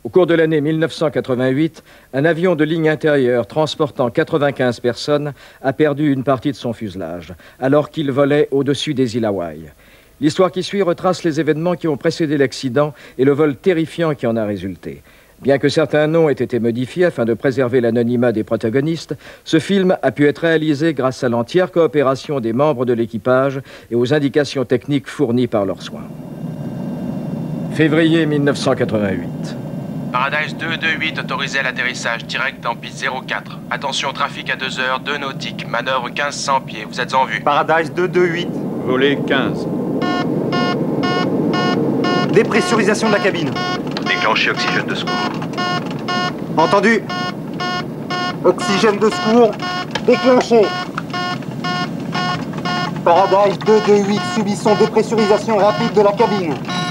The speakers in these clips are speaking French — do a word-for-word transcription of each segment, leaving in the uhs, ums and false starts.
Au cours de l'année mille neuf cent quatre-vingt-huit, un avion de ligne intérieure transportant quatre-vingt-quinze personnes a perdu une partie de son fuselage, alors qu'il volait au-dessus des îles Hawaï. L'histoire qui suit retrace les événements qui ont précédé l'accident et le vol terrifiant qui en a résulté. Bien que certains noms aient été modifiés afin de préserver l'anonymat des protagonistes, ce film a pu être réalisé grâce à l'entière coopération des membres de l'équipage et aux indications techniques fournies par leurs soins. Février mille neuf cent quatre-vingt-huit. Paradise deux deux huit autorisé à l'atterrissage direct en piste zéro quatre. Attention, trafic à deux heures, deux nautiques, manœuvre quinze cents pieds. Vous êtes en vue. Paradise deux deux huit. Volet quinze. Dépressurisation de la cabine. Déclencher oxygène de secours. Entendu. Oxygène de secours déclenché. Paradise deux deux huit, subissons dépressurisation rapide de la cabine.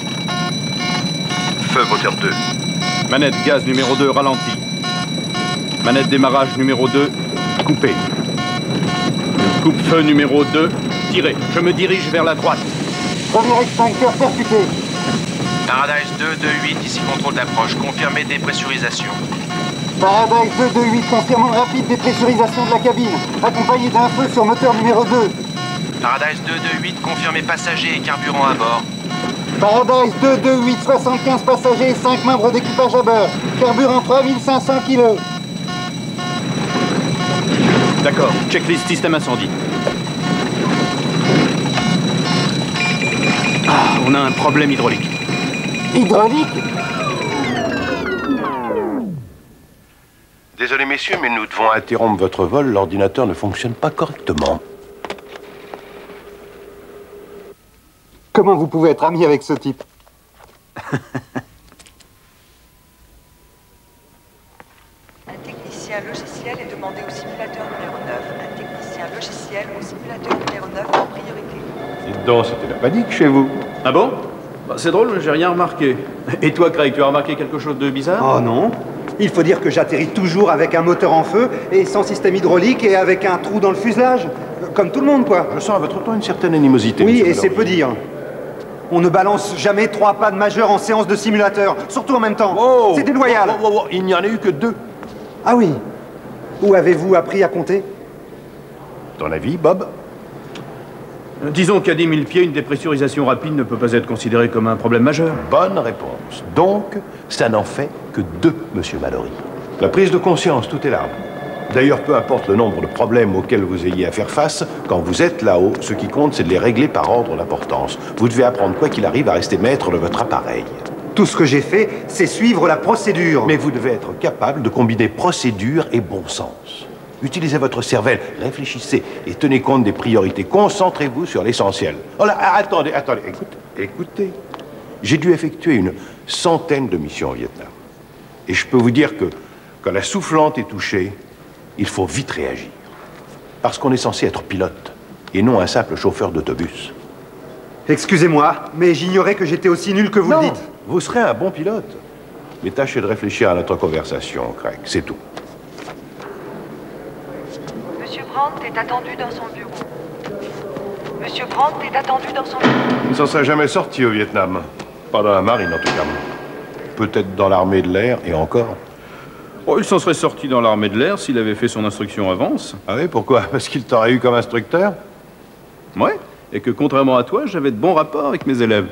Feu moteur deux. Manette gaz numéro deux ralenti. Manette démarrage numéro deux coupée. Coupe-feu numéro deux tiré. Je me dirige vers la droite. Premier extincteur percuté. Paradise deux deux huit, ici contrôle d'approche. Confirmez dépressurisation. Paradise deux deux huit, confirmant rapide dépressurisation de la cabine, accompagné d'un feu sur moteur numéro deux. Paradise deux deux huit, confirmez passagers et carburant à bord. Paradise deux deux huit, soixante-quinze passagers et cinq membres d'équipage à bord. Carburant trois mille cinq cents kilos. D'accord. Checklist système incendie. Ah, on a un problème hydraulique. Hydraulique? Désolé messieurs, mais nous devons interrompre votre vol. L'ordinateur ne fonctionne pas correctement. Comment vous pouvez être ami avec ce type? Un technicien logiciel est demandé au simulateur numéro neuf. Un technicien logiciel au simulateur numéro neuf en priorité. Dites donc, c'était la panique chez vous. Ah bon? Bah, c'est drôle, j'ai rien remarqué. Et toi, Craig, tu as remarqué quelque chose de bizarre? Oh non. Il faut dire que j'atterris toujours avec un moteur en feu et sans système hydraulique et avec un trou dans le fuselage. Comme tout le monde, quoi. Je sens à votre ton une certaine animosité. Oui, monsieur et c'est Mallory. peu dire. On ne balance jamais trois pannes majeures en séance de simulateur, surtout en même temps. Oh, c'est déloyal. oh, oh, oh, il n'y en a eu que deux. Ah oui. Où avez-vous appris à compter? Ton avis, Bob? Euh, Disons qu'à dix mille pieds, une dépressurisation rapide ne peut pas être considérée comme un problème majeur. Bonne réponse. Donc, ça n'en fait que deux, monsieur Mallory. La prise de conscience, tout est là. D'ailleurs, peu importe le nombre de problèmes auxquels vous ayez à faire face, quand vous êtes là-haut, ce qui compte, c'est de les régler par ordre d'importance. Vous devez apprendre, quoi qu'il arrive, à rester maître de votre appareil. Tout ce que j'ai fait, c'est suivre la procédure. Mais vous devez être capable de combiner procédure et bon sens. Utilisez votre cervelle, réfléchissez et tenez compte des priorités. Concentrez-vous sur l'essentiel. Oh là, attendez, attendez, écoutez, écoutez. J'ai dû effectuer une centaine de missions au Vietnam. Et je peux vous dire que quand la soufflante est touchée, il faut vite réagir. Parce qu'on est censé être pilote et non un simple chauffeur d'autobus. Excusez-moi, mais j'ignorais que j'étais aussi nul que vous Non, le dites. vous serez un bon pilote. Mais tâchez de réfléchir à notre conversation, Craig, c'est tout. Monsieur Brandt est attendu dans son bureau. Monsieur Brandt est attendu dans son bureau. Il ne s'en serait jamais sorti au Vietnam. Pas dans la marine, en tout cas. Peut-être dans l'armée de l'air, et encore. Oh, il s'en serait sorti dans l'armée de l'air s'il avait fait son instruction avance. Ah oui, pourquoi? Parce qu'il t'aurait eu comme instructeur? Ouais, et que contrairement à toi, j'avais de bons rapports avec mes élèves.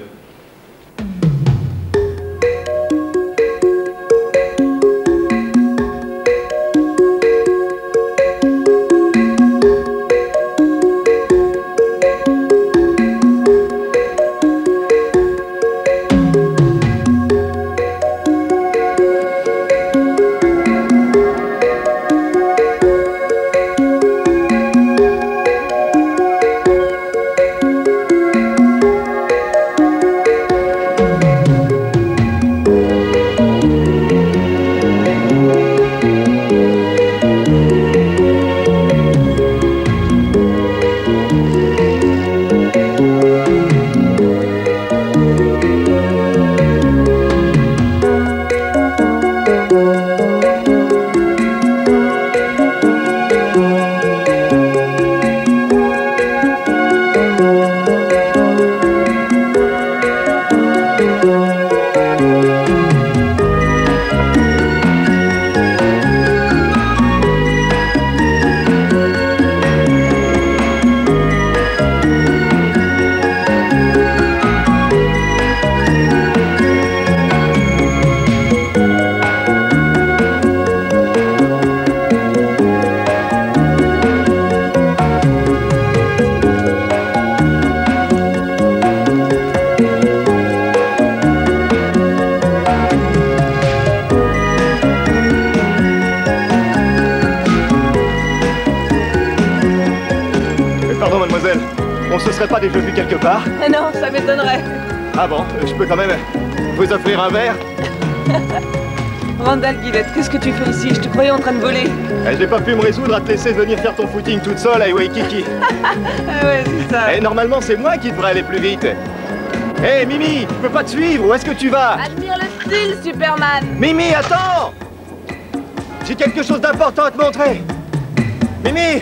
déjà vu quelque part? Non, ça m'étonnerait. Ah bon, je peux quand même vous offrir un verre? Randall Gillette, qu'est-ce que tu fais ici? Je te croyais en train de voler. Eh, j'ai pas pu me résoudre à te laisser venir faire ton footing toute seule à Waikiki. Ah ouais, c'est ça. Et normalement, c'est moi qui devrais aller plus vite. Hé, hey, Mimi, je peux pas te suivre, où est-ce que tu vas? Admire le style, Superman. Mimi, attends! J'ai quelque chose d'important à te montrer. Mimi!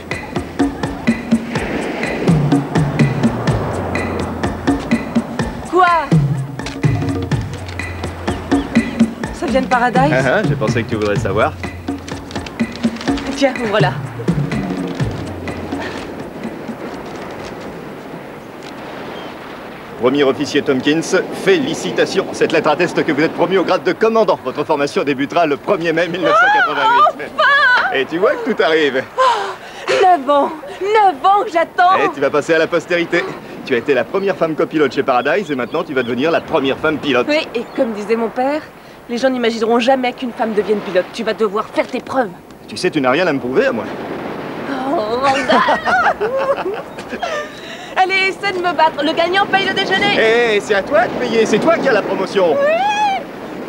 Quoi? Ça vient de Paradise? Ah, ah, j'ai pensé que tu voudrais savoir. Tiens, ouvre-la. Premier officier Tompkins, félicitations. Cette lettre atteste que vous êtes promu au grade de commandant. Votre formation débutera le premier mai mille neuf cent quatre-vingt-huit. Oh, enfin! Et tu vois que tout arrive. Oh, neuf ans! Neuf ans que j'attends! Et tu vas passer à la postérité. Tu as été la première femme copilote chez Paradise et maintenant tu vas devenir la première femme pilote. Oui, et comme disait mon père, les gens n'imagineront jamais qu'une femme devienne pilote. Tu vas devoir faire tes preuves. Tu sais, tu n'as rien à me prouver à moi. Oh, Randall! Allez, essaie de me battre. Le gagnant paye le déjeuner. Hé, hey, c'est à toi de payer. C'est toi qui as la promotion. Oui.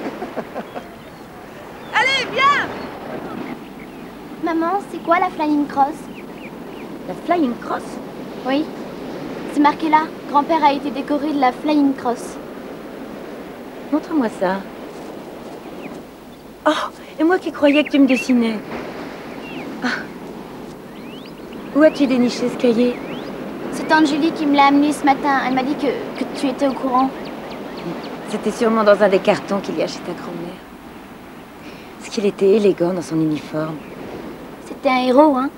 Allez, viens. Maman, c'est quoi la Flying Cross? La Flying Cross? Oui. C'est marqué là. Grand-père a été décoré de la Flying Cross. Montre-moi ça. Oh, et moi qui croyais que tu me dessinais. Ah. Où as-tu déniché ce cahier? C'est tante Julie qui me l'a amené ce matin. Elle m'a dit que, que tu étais au courant. C'était sûrement dans un des cartons qu'il y a chez ta grand-mère. Est-ce qu'il était élégant dans son uniforme? C'était un héros, hein?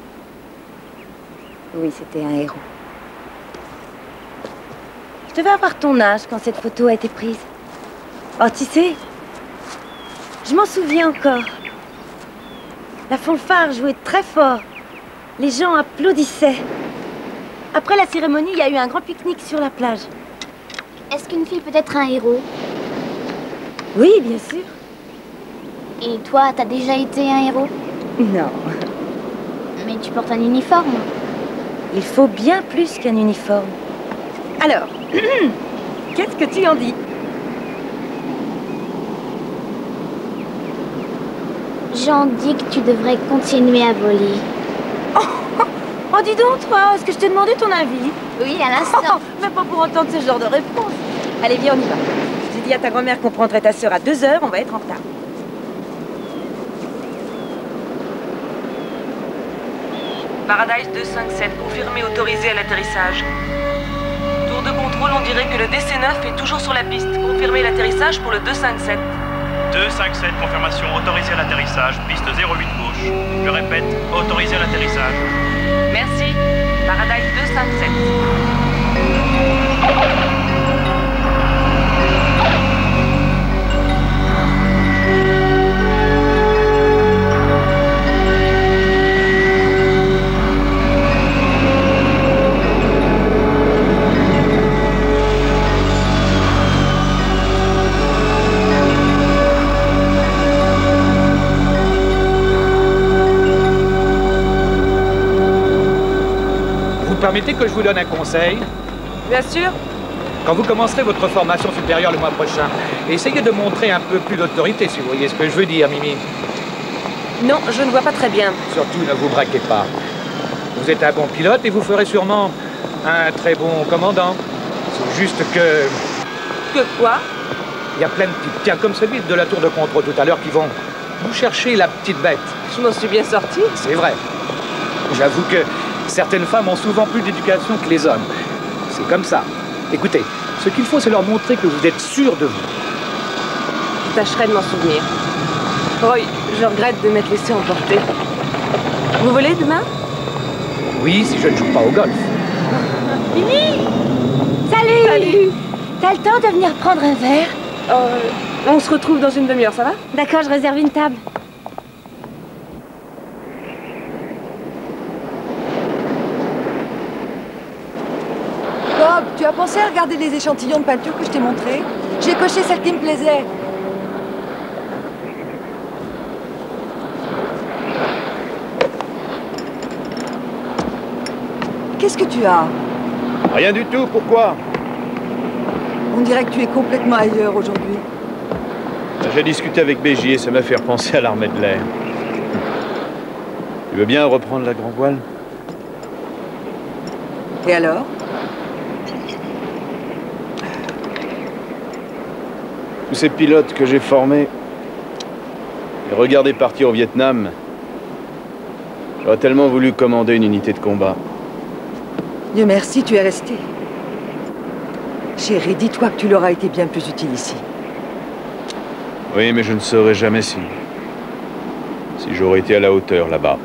Oui, c'était un héros. Je devais avoir ton âge quand cette photo a été prise. Oh, tu sais, je m'en souviens encore. La fanfare jouait très fort. Les gens applaudissaient. Après la cérémonie, il y a eu un grand pique-nique sur la plage. Est-ce qu'une fille peut être un héros? Oui, bien sûr. Et toi, t'as déjà été un héros? Non. Mais tu portes un uniforme. Il faut bien plus qu'un uniforme. Alors, qu'est-ce que tu en dis? J'en dis que tu devrais continuer à voler. Oh, dis donc, toi, est-ce que je t'ai demandé ton avis? Oui, à l'instant. Oh, mais pas pour entendre ce genre de réponse. Allez, viens, on y va. J'ai dit à ta grand-mère qu'on prendrait ta sœur à deux heures, on va être en retard. Paradise deux cinq sept, confirmé, autorisé à l'atterrissage. Tour de contrôle, on dirait que le D C neuf est toujours sur la piste. Confirmé l'atterrissage pour le deux cinq sept. deux cinq sept, confirmation, autorisé à l'atterrissage, piste zéro huit gauche. Je répète, autorisé à l'atterrissage. Merci. Paradise deux cinq sept. Permettez que je vous donne un conseil? Bien sûr. Quand vous commencerez votre formation supérieure le mois prochain, essayez de montrer un peu plus d'autorité, si vous voyez ce que je veux dire, Mimi. Non, je ne vois pas très bien. Surtout, ne vous braquez pas. Vous êtes un bon pilote et vous ferez sûrement un très bon commandant. C'est juste que... Que quoi? Il y a plein de types, tiens, comme celui de la tour de contrôle tout à l'heure, qui vont vous chercher la petite bête. Je m'en suis bien sortie. C'est vrai. J'avoue que certaines femmes ont souvent plus d'éducation que les hommes. C'est comme ça. Écoutez, ce qu'il faut, c'est leur montrer que vous êtes sûr de vous. Je tâcherai de m'en souvenir. Roy, je regrette de m'être laissé emporter. Vous volez demain? Oui, si je ne joue pas au golf. Mimi! Salut! Salut! T'as le temps de venir prendre un verre? euh, On se retrouve dans une demi-heure, ça va? D'accord, je réserve une table. Bob, tu as pensé à regarder les échantillons de peinture que je t'ai montrés? J'ai coché celle qui me plaisait. Qu'est-ce que tu as? Rien du tout, pourquoi? On dirait que tu es complètement ailleurs aujourd'hui. J'ai discuté avec Bégier, ça m'a fait repenser à l'armée de l'air. Tu veux bien reprendre la grand voile? Et alors? Tous ces pilotes que j'ai formés et regardés partir au Vietnam, j'aurais tellement voulu commander une unité de combat. Dieu merci, tu es resté. Chérie, dis-toi que tu l'auras été bien plus utile ici. Oui, mais je ne saurais jamais si... si j'aurais été à la hauteur là-bas.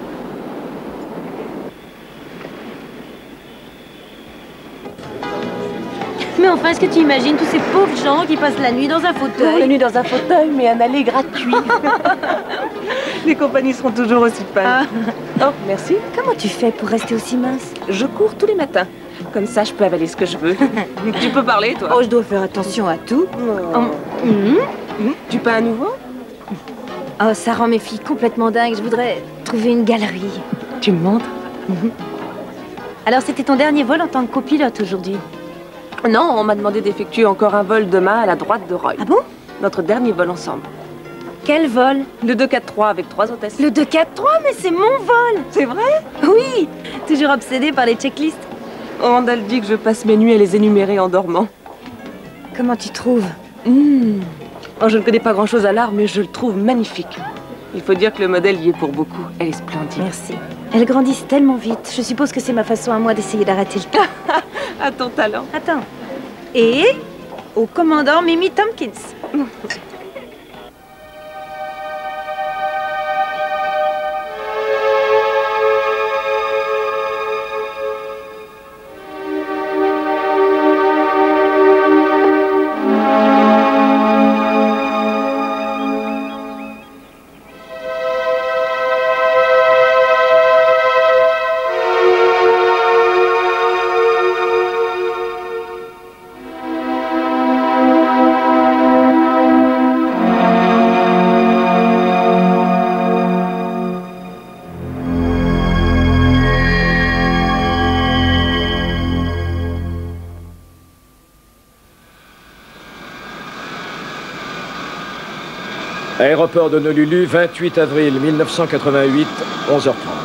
Mais enfin, est-ce que tu imagines tous ces pauvres gens qui passent la nuit dans un fauteuil? La nuit dans un fauteuil, mais un aller gratuit. Les compagnies seront toujours aussi pâles. Ah. Oh, merci. Comment tu fais pour rester aussi mince? Je cours tous les matins. Comme ça, je peux avaler ce que je veux. Tu peux parler, toi? Oh, je dois faire attention à tout. Oh. Oh. Mmh. Mmh. Tu peins à nouveau? Oh, ça rend mes filles complètement dingues. Je voudrais trouver une galerie. Tu me montres? Mmh. Alors, c'était ton dernier vol en tant que copilote aujourd'hui? Non, on m'a demandé d'effectuer encore un vol demain à la droite de Roy. Ah bon? Notre dernier vol ensemble. Quel vol? Le deux quatre trois avec trois hôtesses. Le deux quatre trois? Mais c'est mon vol! C'est vrai? Oui! Toujours obsédée par les checklists. Randall dit que je passe mes nuits à les énumérer en dormant. Comment tu trouves? Mmh. Oh, je ne connais pas grand-chose à l'art, mais je le trouve magnifique. Il faut dire que le modèle y est pour beaucoup. Elle est splendide. Merci. Elles grandissent tellement vite. Je suppose que c'est ma façon à moi d'essayer d'arrêter le temps. À ton talent. Attends. Et au commandant Mimi Tompkins. Aéroport d'Honolulu, vingt-huit avril mille neuf cent quatre-vingt-huit, onze heures trente.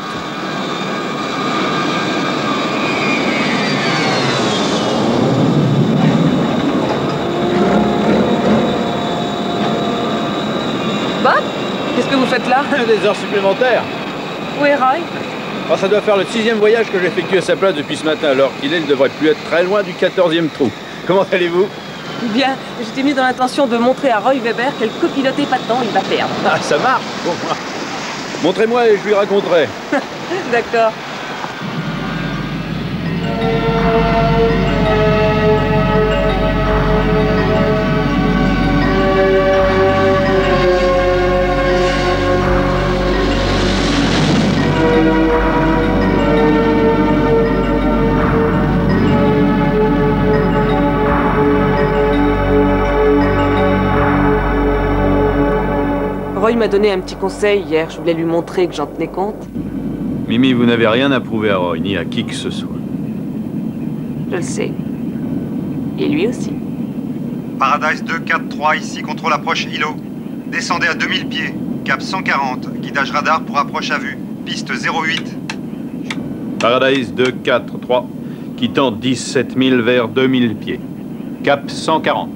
Bob, qu'est-ce que vous faites là? Des heures supplémentaires. Où est Roy? Oh, ça doit faire le sixième voyage que j'effectue à sa place depuis ce matin, alors qu'il est, il ne devrait plus être très loin du quatorzième trou. Comment allez-vous? Bien, j'étais mis dans l'intention de montrer à Roy Weber qu'elle copilotait pas de temps, il va perdre. Ah, ça marche pour moi. Montrez-moi et je lui raconterai. D'accord. Roy m'a donné un petit conseil hier, je voulais lui montrer que j'en tenais compte. Mimi, vous n'avez rien à prouver à Roy, ni à qui que ce soit. Je le sais. Et lui aussi. Paradise deux quatre trois ici, contrôle approche îlot. Descendez à deux mille pieds, cap cent quarante, guidage radar pour approche à vue, piste zéro huit. Paradise deux quatre trois, quittant dix-sept mille vers deux mille pieds, cap cent quarante.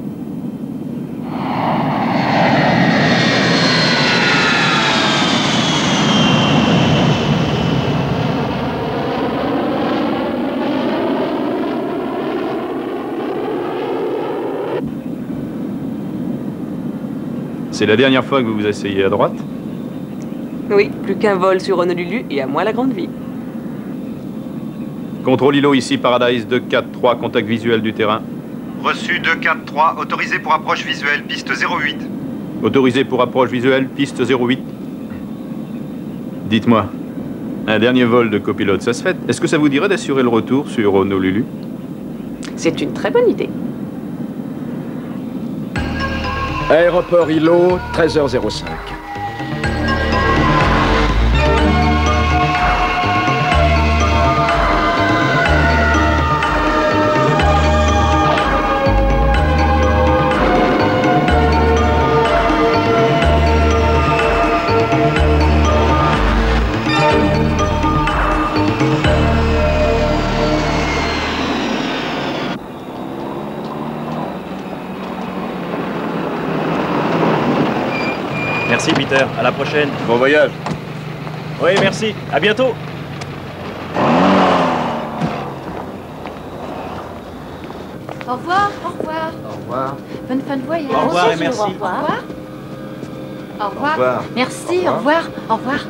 C'est la dernière fois que vous vous asseyez à droite? Oui, plus qu'un vol sur Honolulu et à moi la grande vie. Contrôle îlot ici, Paradise deux quatre trois, contact visuel du terrain. Reçu deux quatre trois, autorisé pour approche visuelle, piste zéro huit. Autorisé pour approche visuelle, piste zéro huit. Dites-moi, un dernier vol de copilote, ça se fait? Est-ce que ça vous dirait d'assurer le retour sur Honolulu? C'est une très bonne idée. Aéroport îlot, treize heures zéro cinq. Merci, Peter. À la prochaine. Bon voyage. Oui, merci. À bientôt. Au revoir, au revoir. Au revoir. Bonne fin de voyage. Au revoir et Bonjour, merci. Au revoir. Au revoir. Au revoir. Au revoir. Merci, au revoir. Au revoir.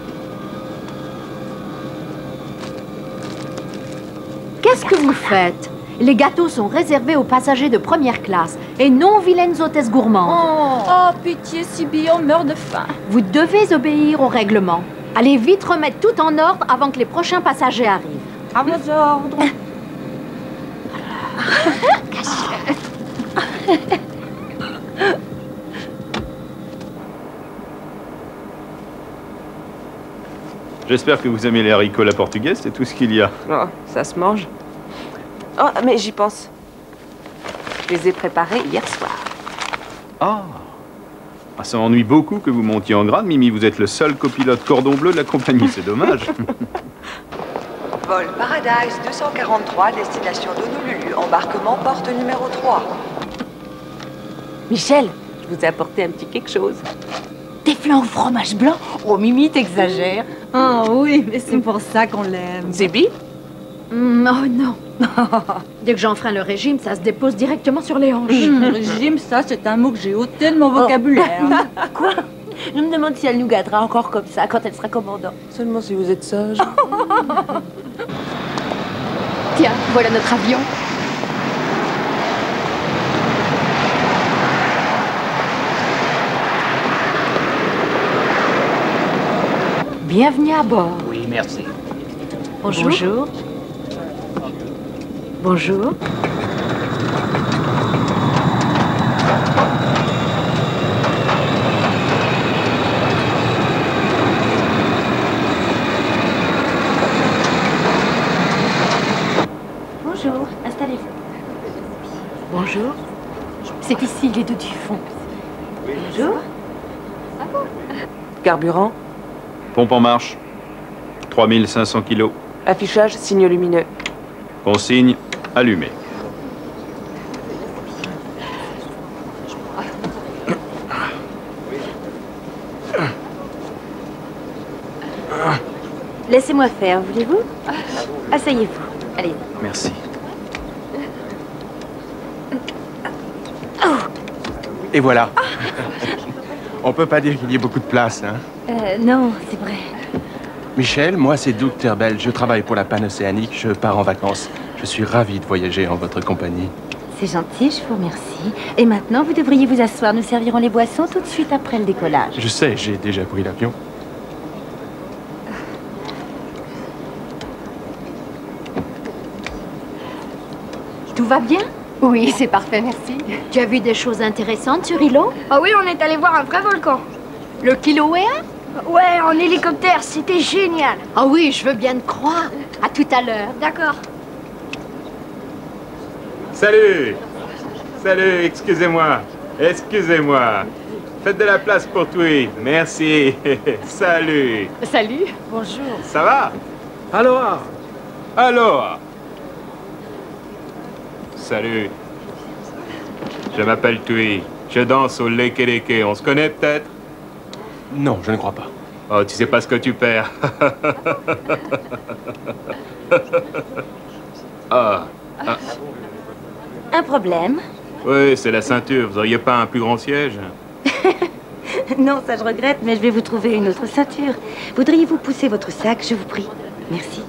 Qu'est-ce que vous faites? Les gâteaux sont réservés aux passagers de première classe et non vilaines hôtesses gourmandes. Oh, oh pitié, Sibylle, on meurt de faim. Vous devez obéir au règlement. Allez vite remettre tout en ordre avant que les prochains passagers arrivent. À vos ordres. J'espère que vous aimez les haricots à la portugaise, c'est tout ce qu'il y a. Oh, ça se mange. Oh, mais j'y pense. Je les ai préparés hier soir. Ah, ah ça m'ennuie beaucoup que vous montiez en grade, Mimi. Vous êtes le seul copilote cordon bleu de la compagnie, c'est dommage. Vol Paradise deux cent quarante-trois, destination d'Honolulu, embarquement porte numéro trois. Michel, je vous ai apporté un petit quelque chose. Des flancs au fromage blanc? Oh, Mimi, t'exagères. Ah oui, mais c'est pour ça qu'on l'aime. Zébi? Mm, oh non. Dès que j'enfreins le régime, ça se dépose directement sur les hanches. Mmh, régime, ça, c'est un mot que j'ai ôté de mon vocabulaire. Oh. Quoi? Je me demande si elle nous gâtera encore comme ça quand elle sera commandant. Seulement si vous êtes sage. Tiens, voilà notre avion. Bienvenue à bord. Oui, merci. Bonjour. Bonjour. Bonjour. Bonjour, installez-vous. Bonjour. C'est ici, les deux du fond. Bonjour. Carburant, Pompe en marche. trois mille cinq cents kilos. affichage, signe lumineux. Consigne, allumé. Laissez-moi faire, voulez-vous? Asseyez-vous. Allez. Merci. Et voilà. On peut pas dire qu'il y ait beaucoup de place, hein. Euh, non, c'est vrai. Michel, moi c'est Doug Terbel. Je travaille pour la Panocéanique. Je pars en vacances. Je suis ravi de voyager en votre compagnie. C'est gentil, je vous remercie. Et maintenant, vous devriez vous asseoir. Nous servirons les boissons tout de suite après le décollage. Je sais, j'ai déjà pris l'avion. Tout va bien? Oui, c'est parfait, merci. Tu as vu des choses intéressantes sur Hilo? Ah oui, on est allé voir un vrai volcan. Le Kilauea? Ouais, en hélicoptère, c'était génial. Ah oui, je veux bien te croire. À tout à l'heure. D'accord. Salut! Salut, excusez-moi. Excusez-moi. Faites de la place pour Tui. Merci. Salut. Salut. Bonjour. Ça va? Aloha. Aloha. Salut. Je m'appelle Tui. Je danse au Lekeleke. On se connaît peut-être? Non, je ne crois pas. Oh, tu sais pas ce que tu perds. ah. ah. Un problème? Oui, c'est la ceinture. Vous auriez pas un plus grand siège? Non, ça je regrette, mais je vais vous trouver une autre ceinture. Voudriez-vous pousser votre sac, je vous prie? Merci.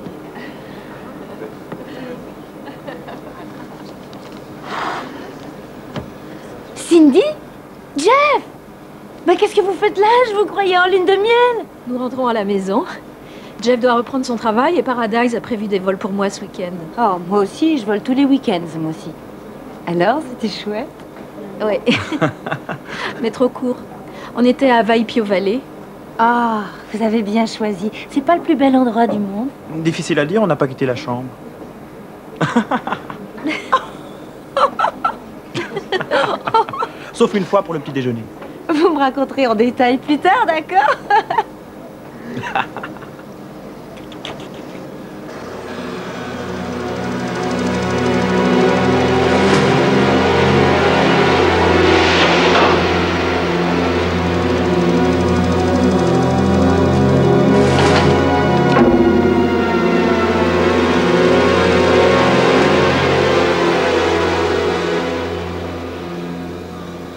Cindy? Jeff? Mais qu'est-ce que vous faites là? Je vous croyais en lune de miel. Nous rentrons à la maison. Jeff doit reprendre son travail et Paradise a prévu des vols pour moi ce week-end. Oh, moi aussi, je vole tous les week-ends, moi aussi. Alors, c'était chouette? Ouais. Mais trop court. On était à Vaipio Valley. Ah, vous avez bien choisi. C'est pas le plus bel endroit du monde. Difficile à dire, on n'a pas quitté la chambre. Sauf une fois pour le petit déjeuner. Vous me raconterez en détail plus tard, d'accord?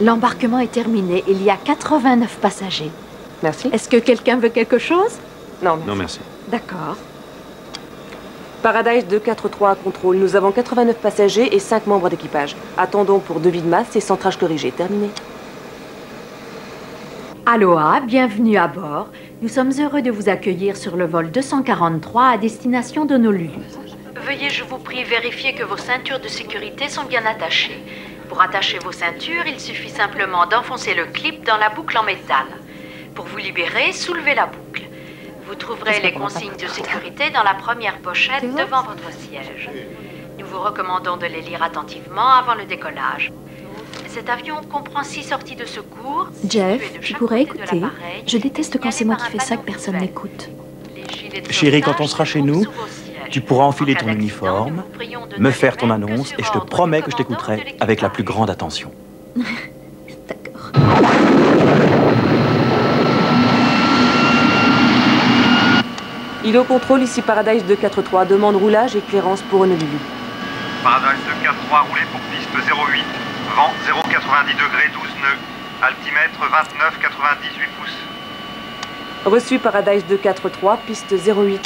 L'embarquement est terminé. Il y a quatre-vingt-neuf passagers. Merci. Est-ce que quelqu'un veut quelque chose? Non, merci. Non, merci. D'accord. Paradise deux quatre trois à contrôle. Nous avons quatre-vingt-neuf passagers et cinq membres d'équipage. Attendons pour devis de masse et centrage corrigé. Terminé. Aloha, bienvenue à bord. Nous sommes heureux de vous accueillir sur le vol deux cent quarante-trois à destination d'Honolulu. Veuillez, je vous prie, vérifier que vos ceintures de sécurité sont bien attachées. Pour attacher vos ceintures, il suffit simplement d'enfoncer le clip dans la boucle en métal. Pour vous libérer, soulevez la boucle. Vous trouverez les consignes de sécurité dans la première pochette devant votre siège. Nous vous recommandons de les lire attentivement avant le décollage. Cet avion comprend six sorties de secours. Jeff, tu pourrais écouter. Je déteste quand c'est moi qui fais ça que personne n'écoute. Chérie, quand on sera chez nous, tu pourras enfiler ton uniforme, me faire ton annonce, et je te promets que je t'écouterai avec la plus grande attention. D'accord. Il est au contrôle, ici Paradise deux quatre trois. Demande roulage et clairance pour Honolulu. Paradise deux quatre trois, roulé pour piste zéro huit. Vent zéro virgule quatre-vingt-dix degrés, douze nœuds. Altimètre vingt-neuf virgule quatre-vingt-dix-huit pouces. Reçu Paradise deux quatre trois, piste zéro huit.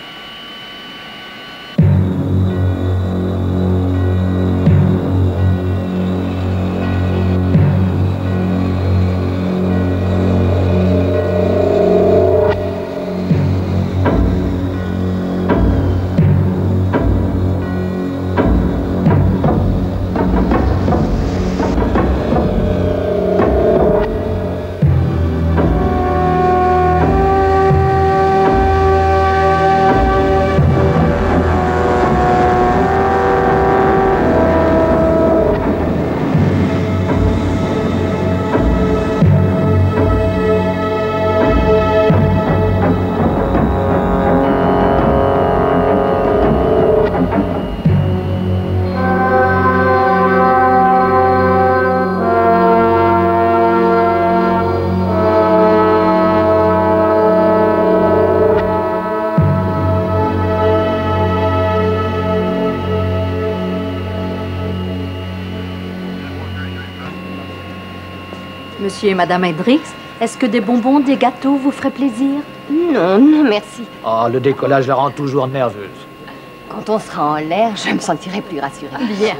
Monsieur et Madame Hendricks, est-ce que des bonbons, des gâteaux vous feraient plaisir? Non, non, merci. Oh, le décollage la rend toujours nerveuse. Quand on sera en l'air, je me sentirai plus rassurée. Bien.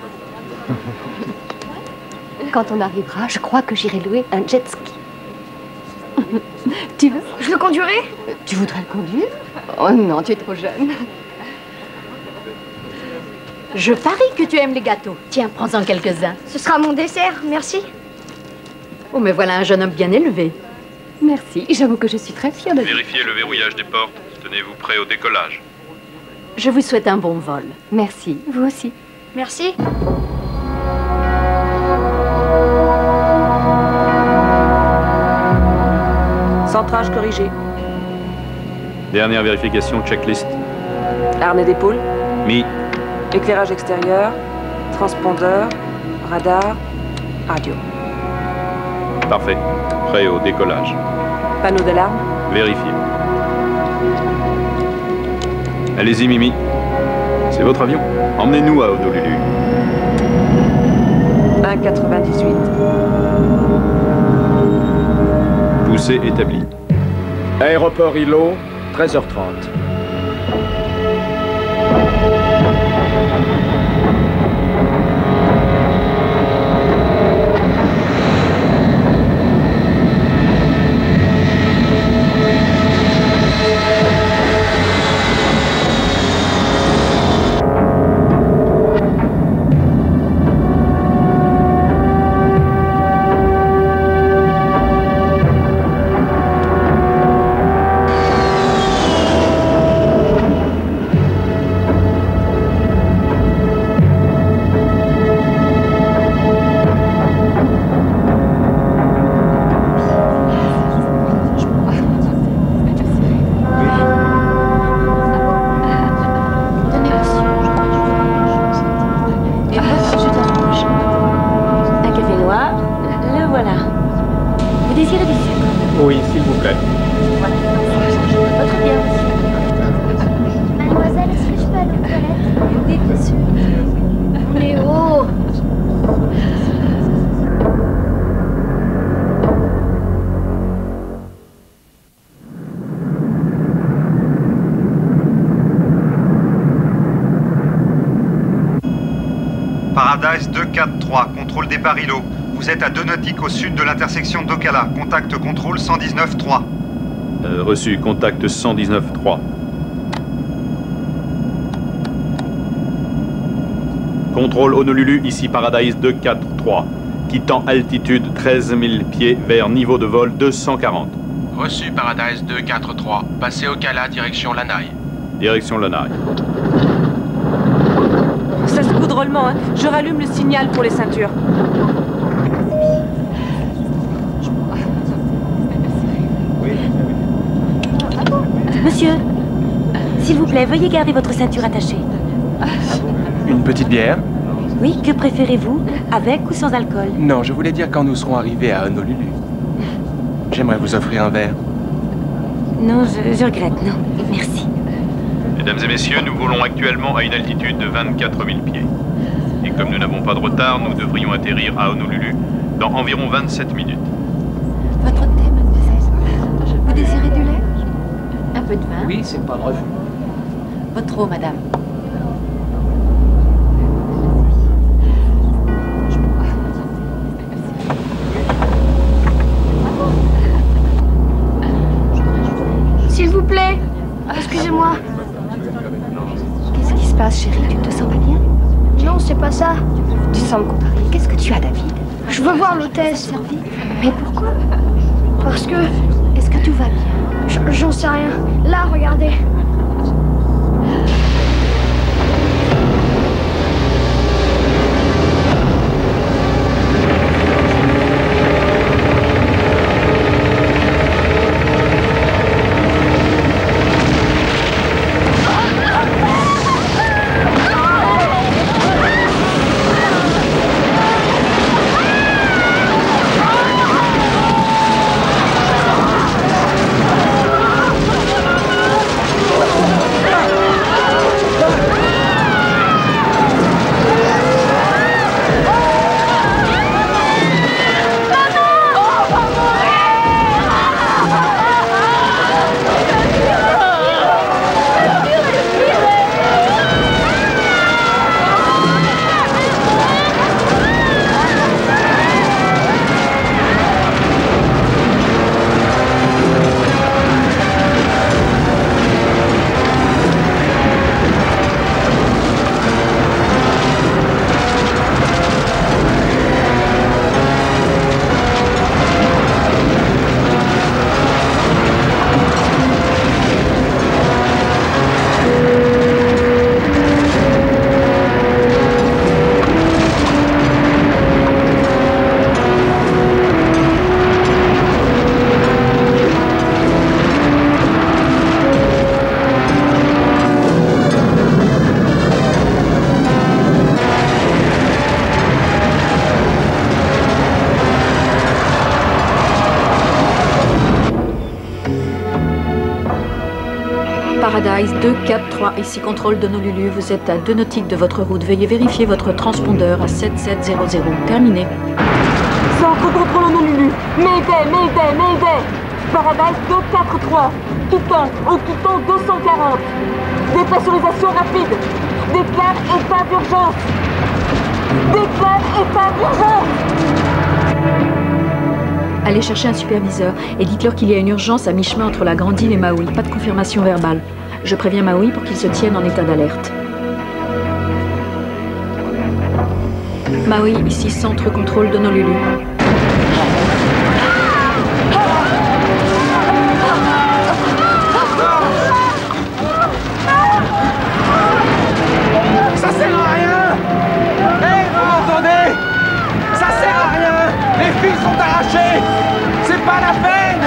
Quand on arrivera, je crois que j'irai louer un jet ski. Tu veux? Je le conduirai? Tu voudrais le conduire? Oh non, tu es trop jeune. Je parie que tu aimes les gâteaux. Tiens, prends-en quelques-uns. Ce sera mon dessert, merci. Oh, mais voilà un jeune homme bien élevé. Merci, j'avoue que je suis très fière de vous. Vérifiez le verrouillage des portes. Tenez-vous prêt au décollage. Je vous souhaite un bon vol. Merci, vous aussi. Merci. Centrage corrigé. Dernière vérification, checklist. Harnais d'épaule. Mi. Éclairage extérieur. Transpondeur. Radar. Radio. Parfait. Prêt au décollage. Panneau d'alarme. Vérifié. Allez-y, Mimi. C'est votre avion. Emmenez-nous à Honolulu. un virgule quatre-vingt-dix-huit. Poussée établie. Aéroport Hilo, treize heures trente. Oui, s'il vous plaît. Votre bien, monsieur. Mademoiselle, est-ce que je peux aller aux toilettes? Oui, bien sûr. Léo! trois, contrôle départ îlot. Vous êtes à deux nautiques au sud de l'intersection d'Ocala. Contact contrôle cent dix-neuf trois. Euh, reçu, contact cent dix-neuf trois. Contrôle Honolulu, ici Paradise deux quatre trois. Quittant altitude treize mille pieds vers niveau de vol deux cent quarante. Reçu Paradise deux quatre trois. Passez Ocala, direction Lanai. Direction Lanai. Ça se coud drôlement, hein. Je rallume le signal pour les ceintures. Monsieur, s'il vous plaît, veuillez garder votre ceinture attachée. Une petite bière? Oui, que préférez-vous? Avec ou sans alcool? Non, je voulais dire quand nous serons arrivés à Honolulu. J'aimerais vous offrir un verre. Non, je, je regrette, non. Merci. Mesdames et messieurs, nous volons actuellement à une altitude de vingt-quatre mille pieds. Et comme nous n'avons pas de retard, nous devrions atterrir à Honolulu dans environ vingt-sept minutes. Votre thé, mademoiselle. Vous désirez du lait? Un peu de vin? Oui, c'est pas de refus. Votre eau, madame. S'il vous plaît, excusez-moi. Qu'est-ce qui se passe, chérie? Tu te sens pas bien? Non, c'est pas ça. Tu sembles contrariée. Qu'est-ce que tu as, David? Je veux voir l'hôtesse. Mais pourquoi? Parce que... Est-ce que tout va bien? J'en sais rien. Là, regardez. Paradise deux quatre trois, ici contrôle d'Honolulu. Vous êtes à deux nautiques de votre route. Veuillez vérifier votre transpondeur à sept sept zéro zéro. Terminé. Centre contrôle Honolulu. Mayday, Mayday, Mayday. Paradise deux quatre trois. Quittant, occupant deux cent quarante. Dépressurisation rapide. Déclare état d'urgence. Déclare état d'urgence. Allez chercher un superviseur et dites-leur qu'il y a une urgence à mi-chemin entre la Grande Île et Maui. Pas de confirmation verbale. Je préviens Maui pour qu'il se tienne en état d'alerte. Maui, ici centre contrôle d'Honolulu. Ça sert à rien! Hé, hey, vous m'entendez? Ça sert à rien! Les fils sont arrachés! C'est pas la peine!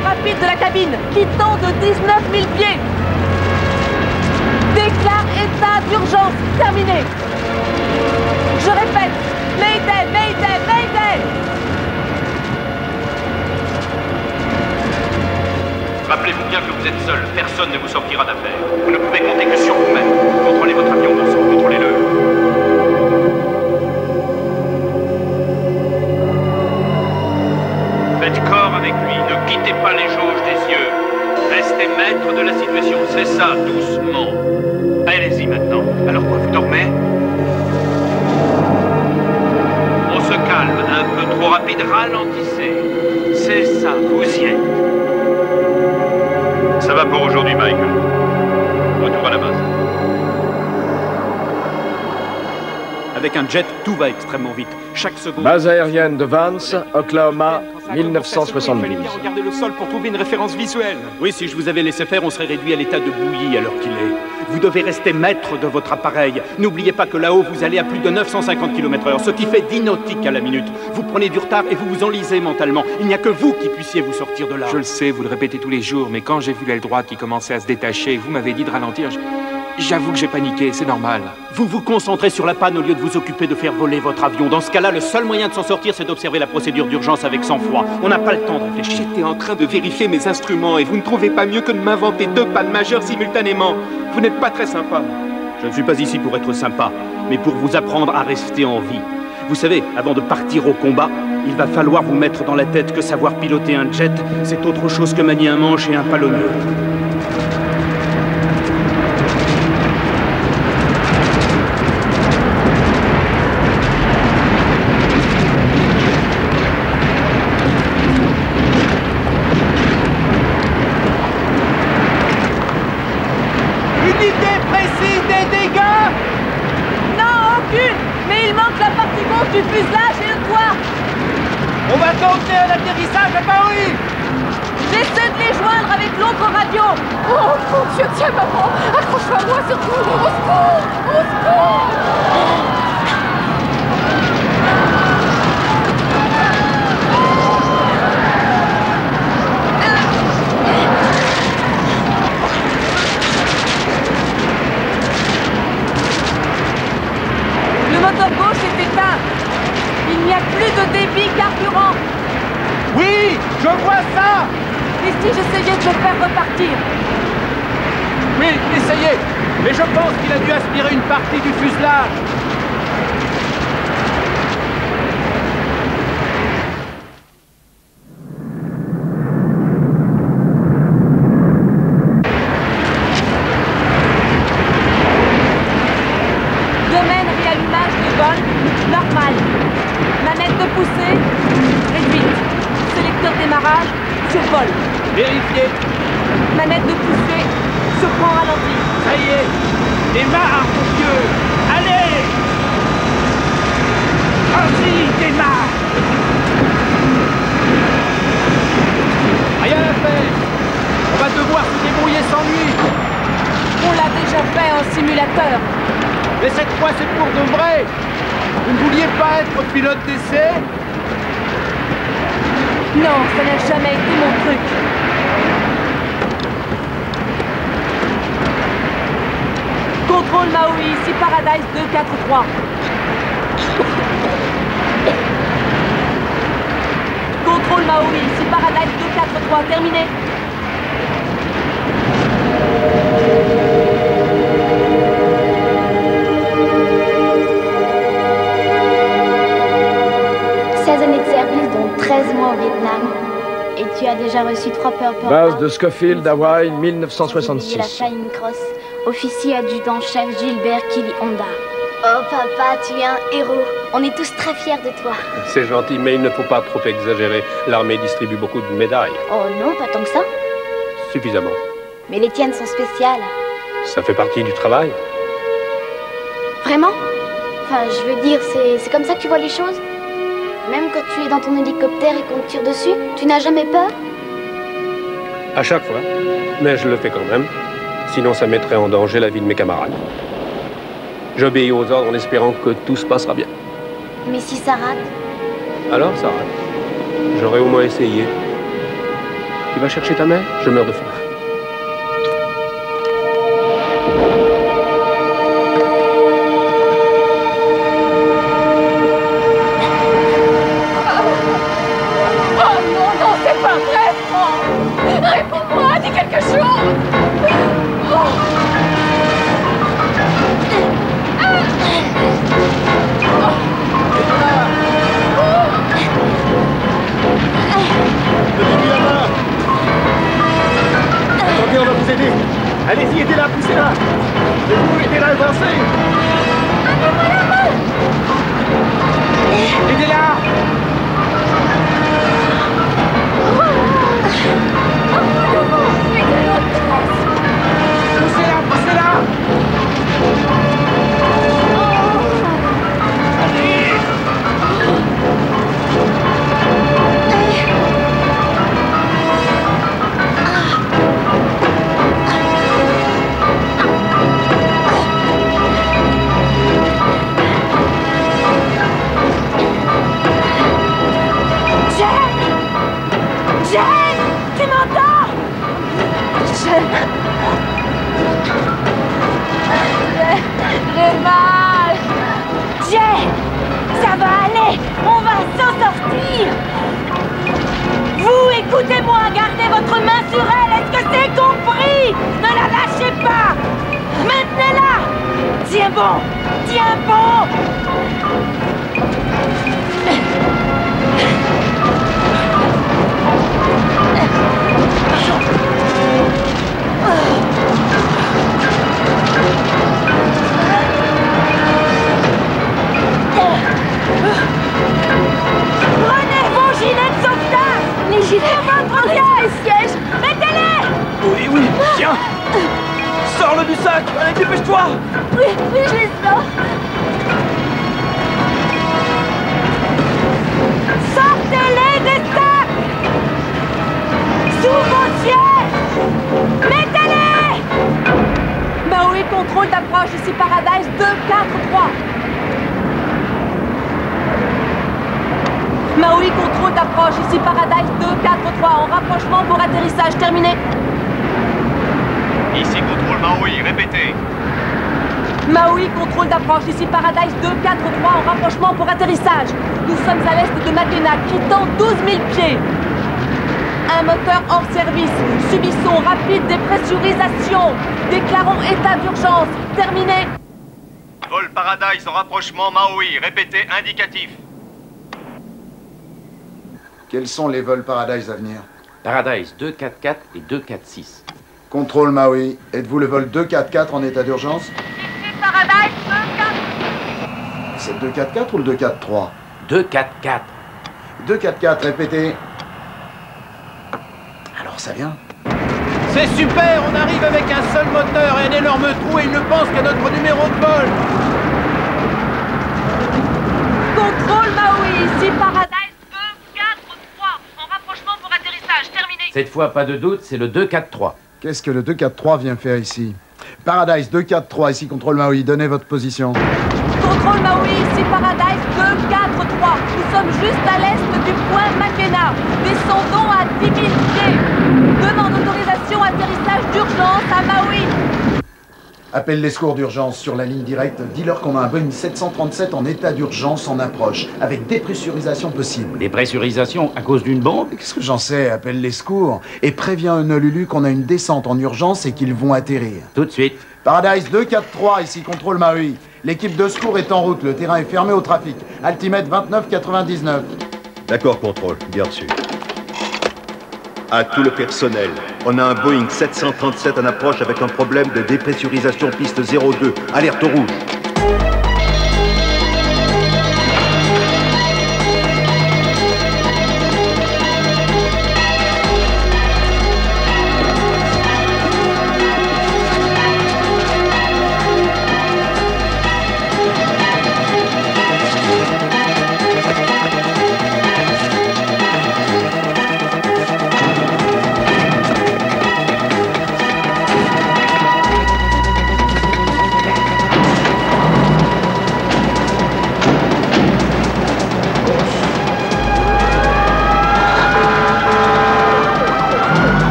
Descend rapide de la cabine, quittant de dix-neuf mille pieds. Déclare état d'urgence, terminé. Je répète, Mayday, Mayday, Mayday. Rappelez-vous bien que vous êtes seul, personne ne vous sortira d'affaire. Vous ne pouvez compter que sur vous-même. Contrôlez votre avion, bon sang, contrôlez-le. Faites corps avec lui, ne quittez pas les jauges des yeux. Restez maître de la situation, c'est ça, doucement. Allez-y maintenant. Alors quoi, vous dormez? On se calme, un peu trop rapide, ralentissez. C'est ça, vous y êtes. Ça va pour aujourd'hui, Michael. Retour à la base. Avec un jet, tout va extrêmement vite. Chaque seconde... Base aérienne de Vance, Oklahoma, mille neuf cent soixante-douze. Il fallait bien regarder le sol pour trouver une référence visuelle. Oui, si je vous avais laissé faire, on serait réduit à l'état de bouillie à l'heure qu'il est. Vous devez rester maître de votre appareil. N'oubliez pas que là-haut, vous allez à plus de neuf cent cinquante kilomètres heure, ce qui fait dix nautiques à la minute. Vous prenez du retard et vous vous enlisez mentalement. Il n'y a que vous qui puissiez vous sortir de là. Je le sais, vous le répétez tous les jours, mais quand j'ai vu l'aile droite qui commençait à se détacher, vous m'avez dit de ralentir. Je... J'avoue que j'ai paniqué, c'est normal. Vous vous concentrez sur la panne au lieu de vous occuper de faire voler votre avion. Dans ce cas-là, le seul moyen de s'en sortir, c'est d'observer la procédure d'urgence avec sang-froid. On n'a pas le temps de réfléchir. J'étais en train de vérifier mes instruments et vous ne trouvez pas mieux que de m'inventer deux pannes majeures simultanément. Vous n'êtes pas très sympa. Je ne suis pas ici pour être sympa, mais pour vous apprendre à rester en vie. Vous savez, avant de partir au combat, il va falloir vous mettre dans la tête que savoir piloter un jet, c'est autre chose que manier un manche et un palonnieux. Du fuselage et le toit. On va tenter un atterrissage à Paris. J'essaie de les joindre avec l'autre radio. Oh mon Dieu, tiens maman, accroche-toi à moi surtout. Au secours, au secours. Le moteur gauche est éteint. Il n'y a plus de débit carburant. Oui, je vois ça. Et si j'essayais de le faire repartir? Oui, essayez. Mais je pense qu'il a dû aspirer une partie du fuselage. Domaine réallumage de vol normal. Manette de poussée réduite. Sélecteur démarrage sur vol. Vérifiez. Manette de poussée surprend ralenti. Ça y est. Démarre, mon Dieu. Allez. Vas-y, démarre. Rien à faire. On va devoir se débrouiller sans lui. On l'a déjà fait en simulateur. Mais cette fois, c'est pour de vrai. Vous ne vouliez pas être pilote d'essai? Non, ça n'a jamais été mon truc. Contrôle Maui, ici Paradise deux quatre trois. Contrôle Maui, ici Paradise deux quatre trois, terminé. seize années de service, dont treize mois au Vietnam. Et tu as déjà reçu trois Purple Base de Scofield, Hawaii, mille neuf cent la soixante-six. Flying Cross, officier adjudant-chef Gilbert Kelly Honda. Oh papa, tu es un héros. On est tous très fiers de toi. C'est gentil, mais il ne faut pas trop exagérer. L'armée distribue beaucoup de médailles. Oh non, pas tant que ça. Suffisamment. Mais les tiennes sont spéciales. Ça fait partie du travail. Vraiment? Enfin, je veux dire, c'est c'est comme ça que tu vois les choses? Même quand tu es dans ton hélicoptère et qu'on te tire dessus, tu n'as jamais peur? À chaque fois. Mais je le fais quand même. Sinon, ça mettrait en danger la vie de mes camarades. J'obéis aux ordres en espérant que tout se passera bien. Mais si ça rate? Alors, ça rate. J'aurais au moins essayé. Tu vas chercher ta mère? Je meurs de faim. Réponds-moi, dis quelque chose. Oh. Attendez, on va vous aider. Allez-y, aidez-la, poussez-la. Et vous, aidez-la à avancer. Aidez-la. Poussez-la, poussez-la. Jane, tu m'entends? Jane. J'ai mal. Jane, ça va aller. On va s'en sortir. Vous, écoutez-moi. Gardez votre main sur elle. Est-ce que c'est compris? Ne la lâchez pas. Maintenez-la. Tiens bon. Tiens bon. Prenez vos gilets de sauvetage. Les gilets votre siège. Mettez-les. Oui, oui, tiens. Sors-le du sac. Allez, dépêche-toi. Oui, oui, je les sors. Sortez-les des sacs. Sous vos sièges. Mettez-les. Maui, contrôle d'approche, ici Paradise deux quatre trois. Maui, contrôle d'approche, ici Paradise deux quatre trois. En rapprochement pour atterrissage terminé. Ici contrôle Maui, répétez. Maui, contrôle d'approche, ici Paradise deux quatre trois. En rapprochement pour atterrissage. Nous sommes à l'est de Makena, quittant douze mille pieds. Un moteur hors service. Subissons rapide dépressurisation. Déclarons état d'urgence. Terminé. Vol Paradise en rapprochement Maui, répétez indicatif. Quels sont les vols Paradise à venir? Paradise deux quatre quatre et deux quatre six. Contrôle Maui. Êtes-vous le vol deux quatre quatre en état d'urgence? Ici Paradise deux quatre. C'est deux quatre quatre ou le deux quatre trois? deux quatre quatre. deux quatre quatre, répétez. Alors ça vient? C'est super, on arrive avec un seul moteur et un énorme trou et il ne pense qu'à notre numéro de vol. Contrôle Maui, ici Paradise deux quatre trois. En rapprochement pour atterrissage, terminé. Cette fois, pas de doute, c'est le deux quatre trois. Qu'est-ce que le deux quatre trois vient faire ici? Paradise deux quatre trois, ici contrôle Maui, donnez votre position. Contrôle Maui, ici Paradise deux quatre trois. Nous sommes juste à l'est du point Makena. Descendons à dix mille pieds. Demande autorisation atterrissage d'urgence à Maui. Appelle les secours d'urgence sur la ligne directe. Dis-leur qu'on a un Boeing sept cent trente-sept en état d'urgence en approche, avec dépressurisation possible. Dépressurisation à cause d'une bombe? Qu'est-ce que j'en sais? Appelle les secours et préviens Honolulu qu'on a une descente en urgence et qu'ils vont atterrir. Tout de suite. Paradise deux quatre trois, ici contrôle Maui. L'équipe de secours est en route. Le terrain est fermé au trafic. Altimètre vingt-neuf quatre-vingt-dix-neuf. D'accord, contrôle. Bien reçu. À tout le personnel, on a un Boeing sept cent trente-sept en approche avec un problème de dépressurisation piste zéro deux. Alerte rouge.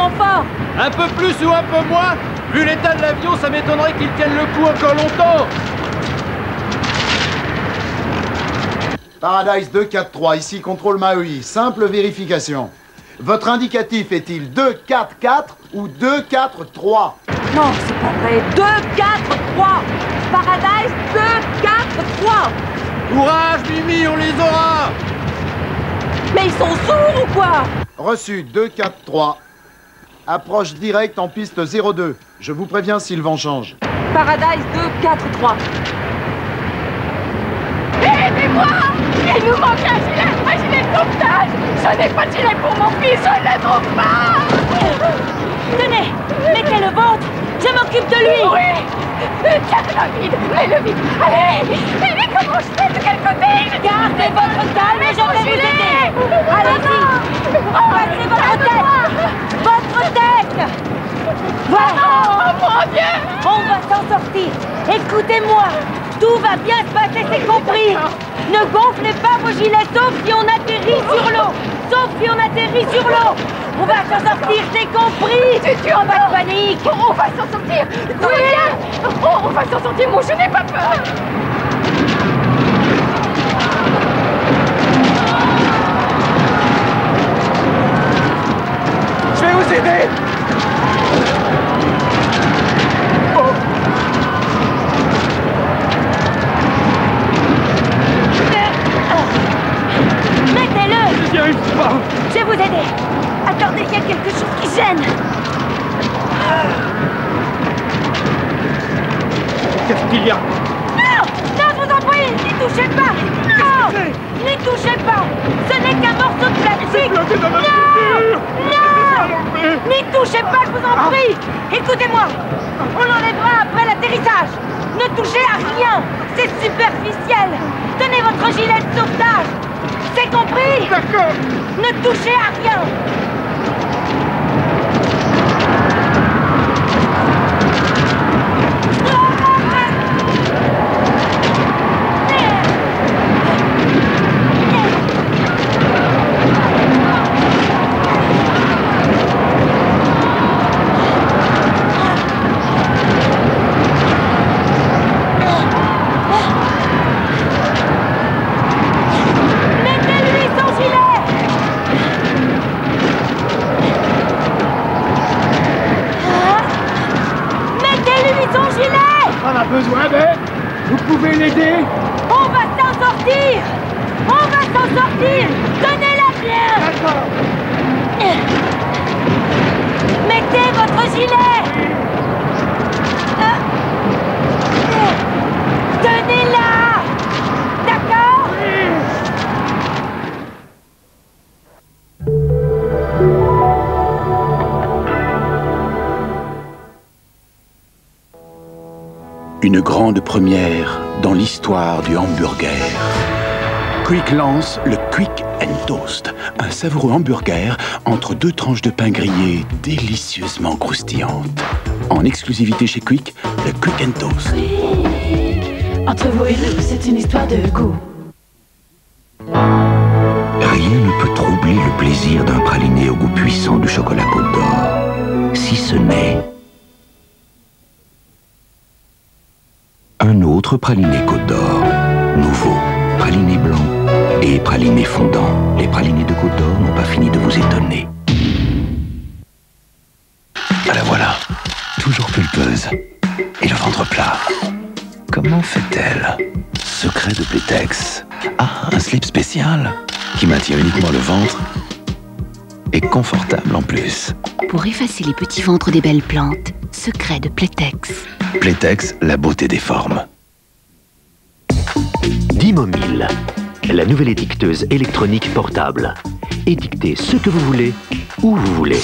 vraiment fort. Un peu plus ou un peu moins? Vu l'état de l'avion, ça m'étonnerait qu'il tienne le coup encore longtemps. Paradise deux quatre trois, ici contrôle Maui. Simple vérification. Votre indicatif est-il deux quatre quatre ou deux quatre trois? Non, c'est pas vrai. deux quatre trois. Paradise deux quatre trois. Courage, Mimi, on les aura. Mais ils sont sourds ou quoi? Reçu deux quatre trois. Approche directe en piste zéro deux. Je vous préviens si le vent change. Paradise deux quatre trois. Aidez-moi! Il nous manque un gilet, un gilet de sauvetage! Je n'ai pas de gilet pour mon fils, je ne le trouve pas! Tenez, mettez le vôtre, je m'occupe de lui! Oui! Tiens-le vide, mets-le vide! Allez! Mais comment je fais? De quel côté? Gardez votre calme et je vais vous aider! Allez-y! Passez votre tête! Votre tête! Voilà! Oh mon Dieu! On va s'en sortir! Écoutez-moi! Tout va bien se passer, c'est compris. Ne gonflez pas vos gilets, sauf si on atterrit sur l'eau. Sauf si on atterrit sur l'eau. On va s'en sortir, c'est compris. Tu, tu en pas de panique. On va s'en sortir. Tout va bien. On, on va s'en sortir, moi, je n'ai pas peur. Je vais vous aider. Mettez-le! J'y arrive pas! Je vais vous aider! Attendez, il y a quelque chose qui gêne! Qu'est-ce qu'il y a? Non! Non, je vous en prie! N'y touchez pas! Non! N'y touchez pas! Ce n'est qu'un morceau de plastique! Non! Non! N'y touchez pas, je vous en prie! Écoutez-moi! On l'enlèvera après l'atterrissage! Ne touchez à rien! C'est superficiel! Tenez votre gilet de sauvetage! C'est compris? D'accord! Ne touchez à rien! Besoin d'aide? Vous pouvez l'aider? On va s'en sortir! On va s'en sortir! Tenez-la bien! D'accord! Mettez votre gilet! Tenez-la! D'accord? Une grande première dans l'histoire du hamburger. Quick lance le Quick and Toast, un savoureux hamburger entre deux tranches de pain grillé délicieusement croustillantes. En exclusivité chez Quick, le Quick and Toast. Oui, entre vous et nous, c'est une histoire de goût. Rien ne peut troubler le plaisir d'un praliné au goût puissant du chocolat Côte d'Or, si ce n'est un autre praliné Côte d'Or, nouveau, praliné blanc et praliné fondant. Les pralinés de Côte d'Or n'ont pas fini de vous étonner. Ah la voilà, toujours pulpeuse et le ventre plat. Comment fait-elle? Secret de Playtex. Ah, un slip spécial qui maintient uniquement le ventre et confortable en plus. Pour effacer les petits ventres des belles plantes, secret de Playtex. Playtex, la beauté des formes. Dimomil, la nouvelle étiqueteuse électronique portable. Étiquetez ce que vous voulez, où vous voulez.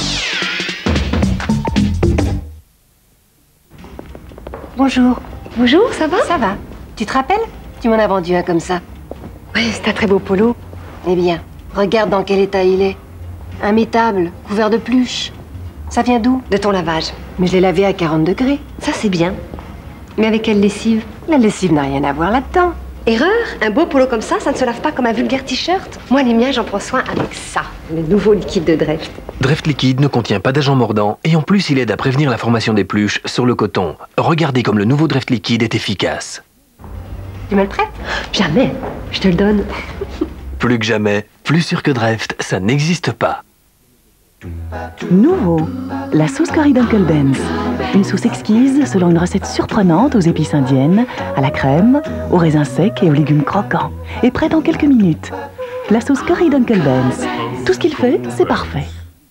Bonjour. Bonjour, ça va? Ça va. Tu te rappelles? Tu m'en as vendu un comme ça. Oui, c'est un très beau polo. Eh bien, regarde dans quel état il est. Immétable, couvert de pluche. Ça vient d'où? De ton lavage. Mais je l'ai lavé à quarante degrés. Ça, c'est bien. Mais avec quelle lessive? La lessive n'a rien à voir là-dedans. Erreur? Un beau polo comme ça, ça ne se lave pas comme un vulgaire t-shirt. Moi, les miens, j'en prends soin avec ça, le nouveau liquide de Dreft. Dreft liquide ne contient pas d'agent mordant et en plus, il aide à prévenir la formation des pluches sur le coton. Regardez comme le nouveau Dreft liquide est efficace. Tu me le prêtes? Jamais. Je te le donne. Plus que jamais, plus sûr que Dreft, ça n'existe pas. Nouveau, la sauce curry d'Uncle Ben's. Une sauce exquise selon une recette surprenante aux épices indiennes, à la crème, aux raisins secs et aux légumes croquants. Et prête en quelques minutes. La sauce curry d'Uncle Ben's. Tout ce qu'il fait, c'est parfait.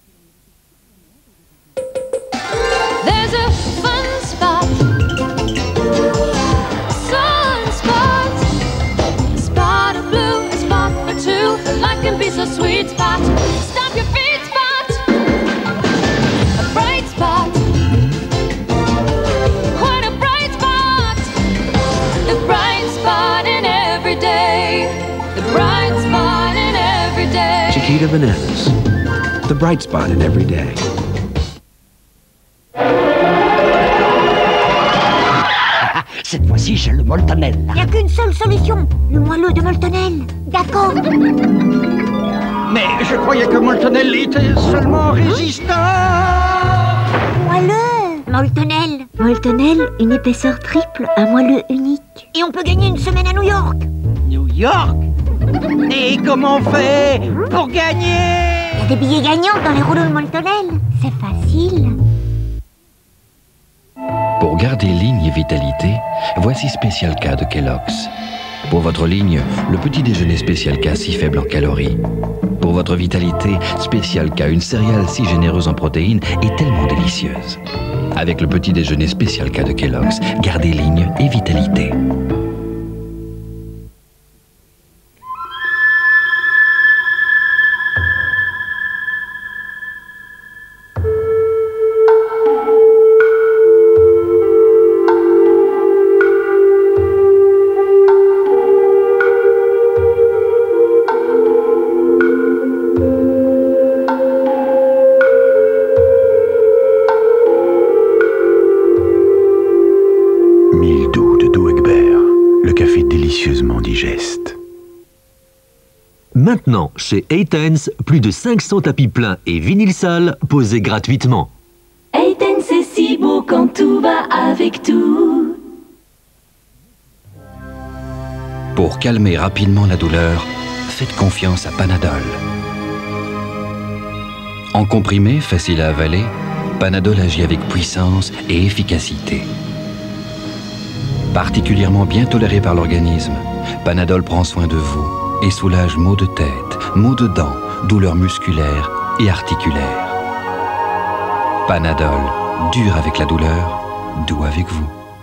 There's a fun spot. Sun spot. A spot of blue, a spot or two. Life can be so sweet spot. Stop your feet. Chiquita Bananas, the bright spot in every day. Cette fois-ci, j'ai le Moltonel. Il n'y a qu'une seule solution, le moelleux de Moltonel. D'accord. Mais je croyais que Moltonel était seulement résistant. Moelleux, Moltonel. Moltonel, une épaisseur triple, un moelleux unique. Et on peut gagner une semaine à New York. New York? Et comment on fait pour gagner? Il y a des billets gagnants dans les rouleaux de Moltonel. C'est facile. Pour garder ligne et vitalité, voici Special K de Kellogg's. Pour votre ligne, le petit déjeuner Special K si faible en calories. Pour votre vitalité, Special K, une céréale si généreuse en protéines et tellement délicieuse. Avec le petit déjeuner Special K de Kellogg's, gardez ligne et vitalité. Digeste. Maintenant, chez Eitens, plus de cinq cents tapis pleins et vinyles sales posés gratuitement. Eitens, c'est si beau quand tout va avec tout. Pour calmer rapidement la douleur, faites confiance à Panadol. En comprimé, facile à avaler, Panadol agit avec puissance et efficacité. Particulièrement bien toléré par l'organisme, Panadol prend soin de vous et soulage maux de tête, maux de dents, douleurs musculaires et articulaires. Panadol, dur avec la douleur, doux avec vous.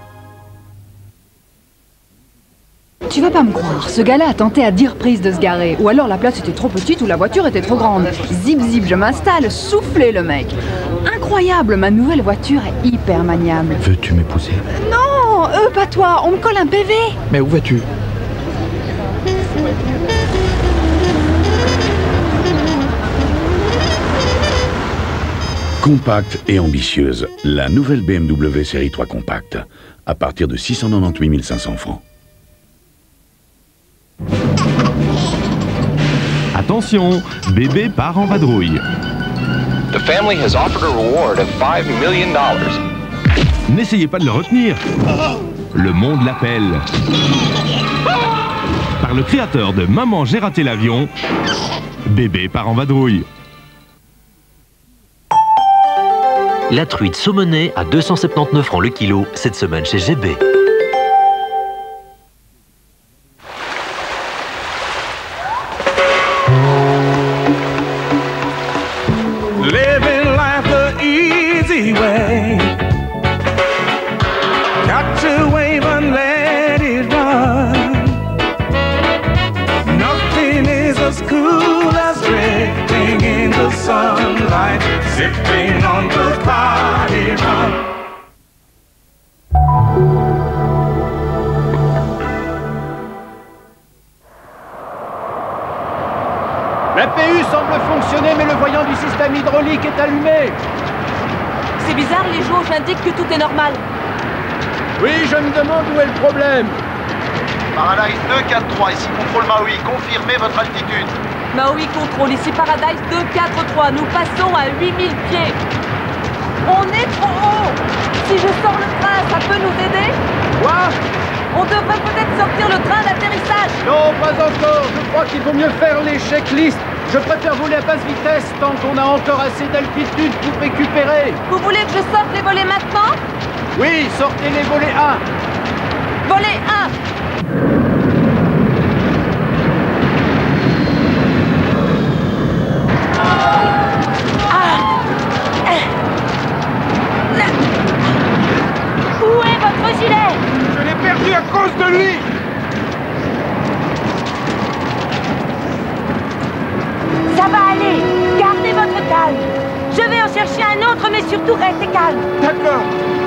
Tu vas pas me croire, ce gars-là a tenté à dix reprises de se garer. Ou alors la place était trop petite ou la voiture était trop grande. Zip zip, je m'installe, soufflez le mec. Incroyable, ma nouvelle voiture est hyper maniable. Veux-tu m'épouser? Non, eux, pas toi, on me colle un P V. Mais où vas-tu? Compacte et ambitieuse, la nouvelle B M W Série trois Compact, à partir de six cent quatre-vingt-dix-huit mille cinq cents francs. Attention, bébé part en vadrouille. The family has offered a reward of five million dollars. N'essayez pas de le retenir. Le monde l'appelle. Par le créateur de Maman, j'ai raté l'avion, bébé part en vadrouille. La truite saumonée à deux cent soixante-dix-neuf francs le kilo cette semaine chez G B. Living life the easy way. Got to wave and let it run. Nothing is as cool as drifting in the sunlight, sipping on the party rum. La P U semble fonctionner, mais le voyant du système hydraulique est allumé. C'est bizarre, les jauges indiquent que tout est normal. Oui, je me demande où est le problème. Paradise deux quatre trois, ici contrôle Maui, confirmez votre altitude. Maui contrôle, ici Paradise deux quatre trois, nous passons à huit mille pieds. On est trop haut. Si je sors le train, ça peut nous aider? Quoi? On devrait peut-être sortir le train d'atterrissage. Non, pas encore. Je crois qu'il vaut mieux faire les checklists. Je préfère voler à basse vitesse tant qu'on a encore assez d'altitude pour récupérer. Vous voulez que je sorte les volets maintenant? Oui, sortez les volets un. Volet un. Où est votre gilet? Je l'ai perdu à cause de lui. Ça va aller. Gardez votre calme. Je vais en chercher un autre, mais surtout restez calme. D'accord.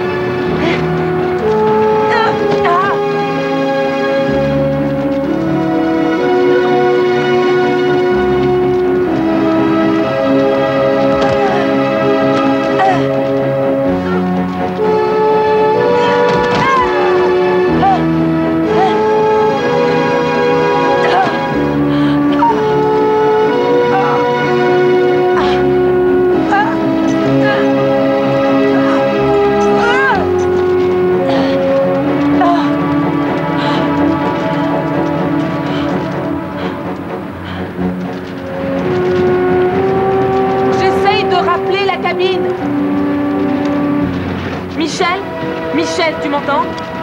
Michel? Michel, tu m'entends?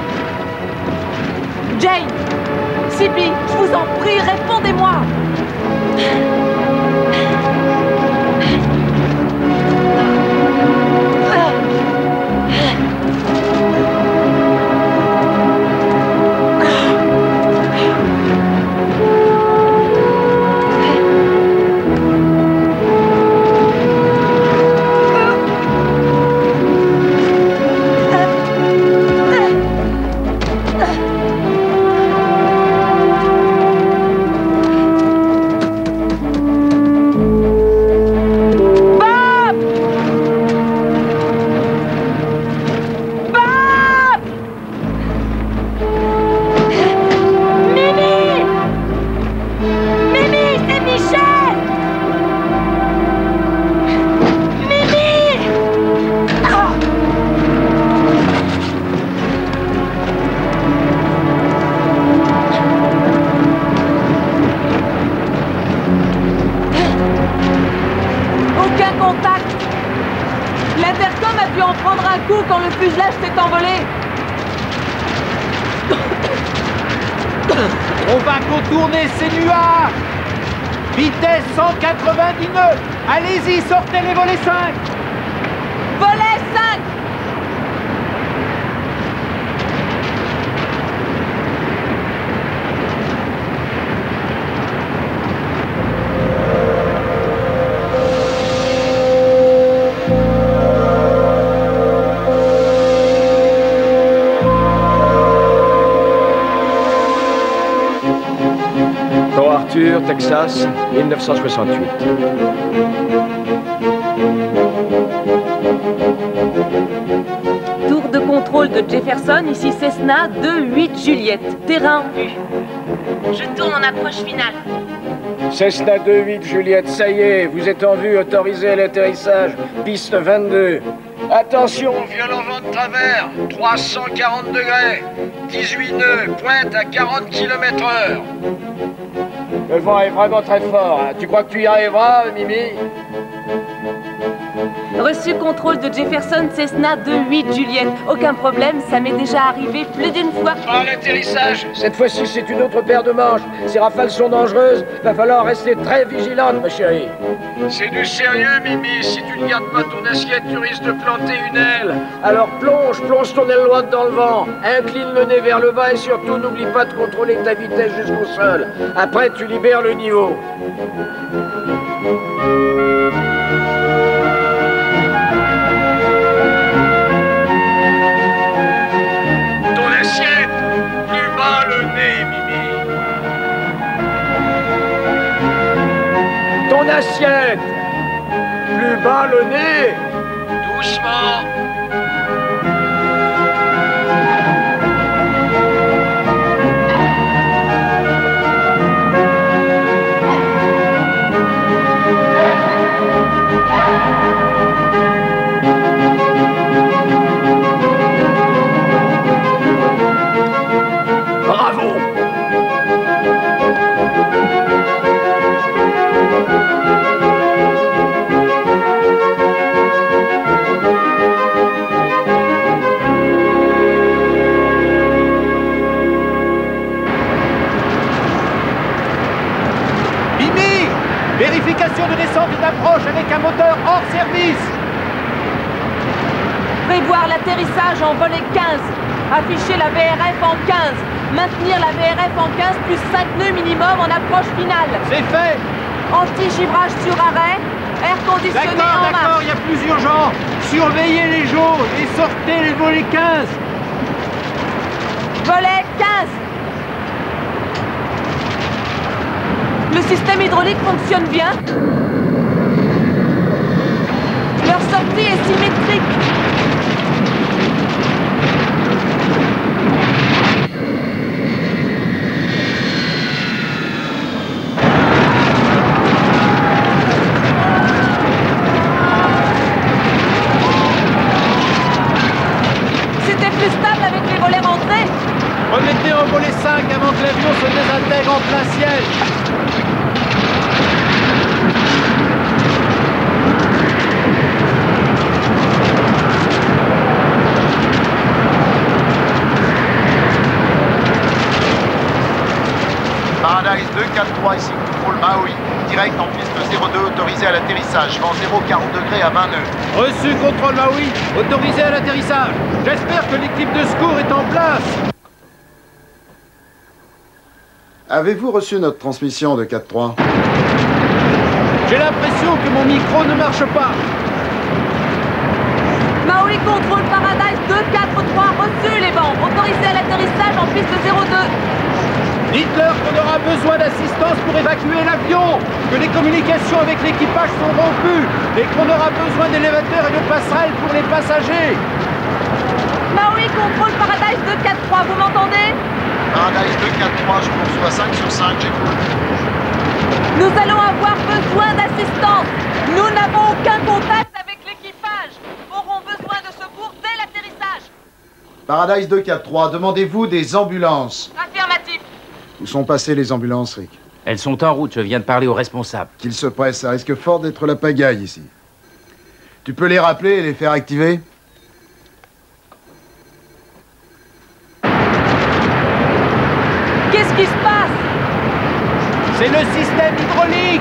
Jane? Sibyl, je vous en prie, répondez-moi! L'intercom a dû en prendre un coup quand le fuselage s'est envolé. On va contourner ces nuages. Vitesse cent quatre-vingt-dix-neuf. Allez-y, sortez les volets cinq. Volet cinq. Arthur, Texas, mille neuf cent soixante-huit. Tour de contrôle de Jefferson, ici Cessna deux huit Juliette. Terrain en vue. Je tourne en approche finale. Cessna deux huit Juliette, ça y est, vous êtes en vue, autorisé à l'atterrissage, piste vingt-deux. Attention, violent vent de travers, trois cent quarante degrés, dix-huit nœuds, pointe à quarante kilomètres heure. Le vent est vraiment très fort, hein. Tu crois que tu y arriveras, Mimi? Reçu contrôle de Jefferson Cessna deux huit Juliette. Aucun problème, ça m'est déjà arrivé plus d'une fois. À l'atterrissage, cette fois-ci c'est une autre paire de manches. Ces rafales sont dangereuses, va falloir rester très vigilante, ma chérie. C'est du sérieux, Mimi. Si tu ne gardes pas ton assiette, tu risques de planter une aile. Alors plonge, plonge ton aile droite dans le vent. Incline le nez vers le bas et surtout n'oublie pas de contrôler ta vitesse jusqu'au sol. Après, tu libères le niveau. Ton assiette, plus bas le nez, Mimi. Ton assiette, plus bas le nez. Doucement. de descente et d'approche avec un moteur hors service. Prévoir l'atterrissage en volée quinze. Afficher la V R F en quinze. Maintenir la V R F en quinze plus cinq nœuds minimum en approche finale. C'est fait. Anti-givrage sur arrêt. Air conditionné en D'accord, marche. d'accord, il y a plus urgent. Surveillez les jaunes et sortez les volets quinze. Volet quinze. Le système hydraulique fonctionne bien. Leur sortie est symétrique. C'était plus stable avec les volets rentrés. Remettez en volet cinq avant que l'avion se désintègre en plein ciel. Paradise deux quatre trois ici, contrôle Maui. Direct en piste zéro deux, autorisé à l'atterrissage. Vent zéro, quarante degrés à vingt nœuds. Reçu, contrôle Maui. Autorisé à l'atterrissage. J'espère que l'équipe de secours est en place. Avez-vous reçu notre transmission de quatre trois? J'ai l'impression que mon micro ne marche pas. Maui contrôle Paradise deux quatre trois, reçu les vents. Autorisé à l'atterrissage en piste zéro deux. Dites-leur qu'on aura besoin d'assistance pour évacuer l'avion, que les communications avec l'équipage sont rompues et qu'on aura besoin d'élévateurs et de passerelles pour les passagers. Maui contrôle Paradise deux quatre trois, vous m'entendez? Paradise deux quatre trois, je conçois cinq sur cinq, j'écoute. Nous allons avoir besoin d'assistance. Nous n'avons aucun contact avec l'équipage. Aurons besoin de secours dès l'atterrissage. Paradise deux quatre trois, demandez-vous des ambulances? Affirmatif. Où sont passées les ambulances, Rick? Elles sont en route, je viens de parler au responsable. Qu'ils se pressent, ça risque fort d'être la pagaille ici. Tu peux les rappeler et les faire activer? Qu'est-ce qui se passe? C'est le système hydraulique.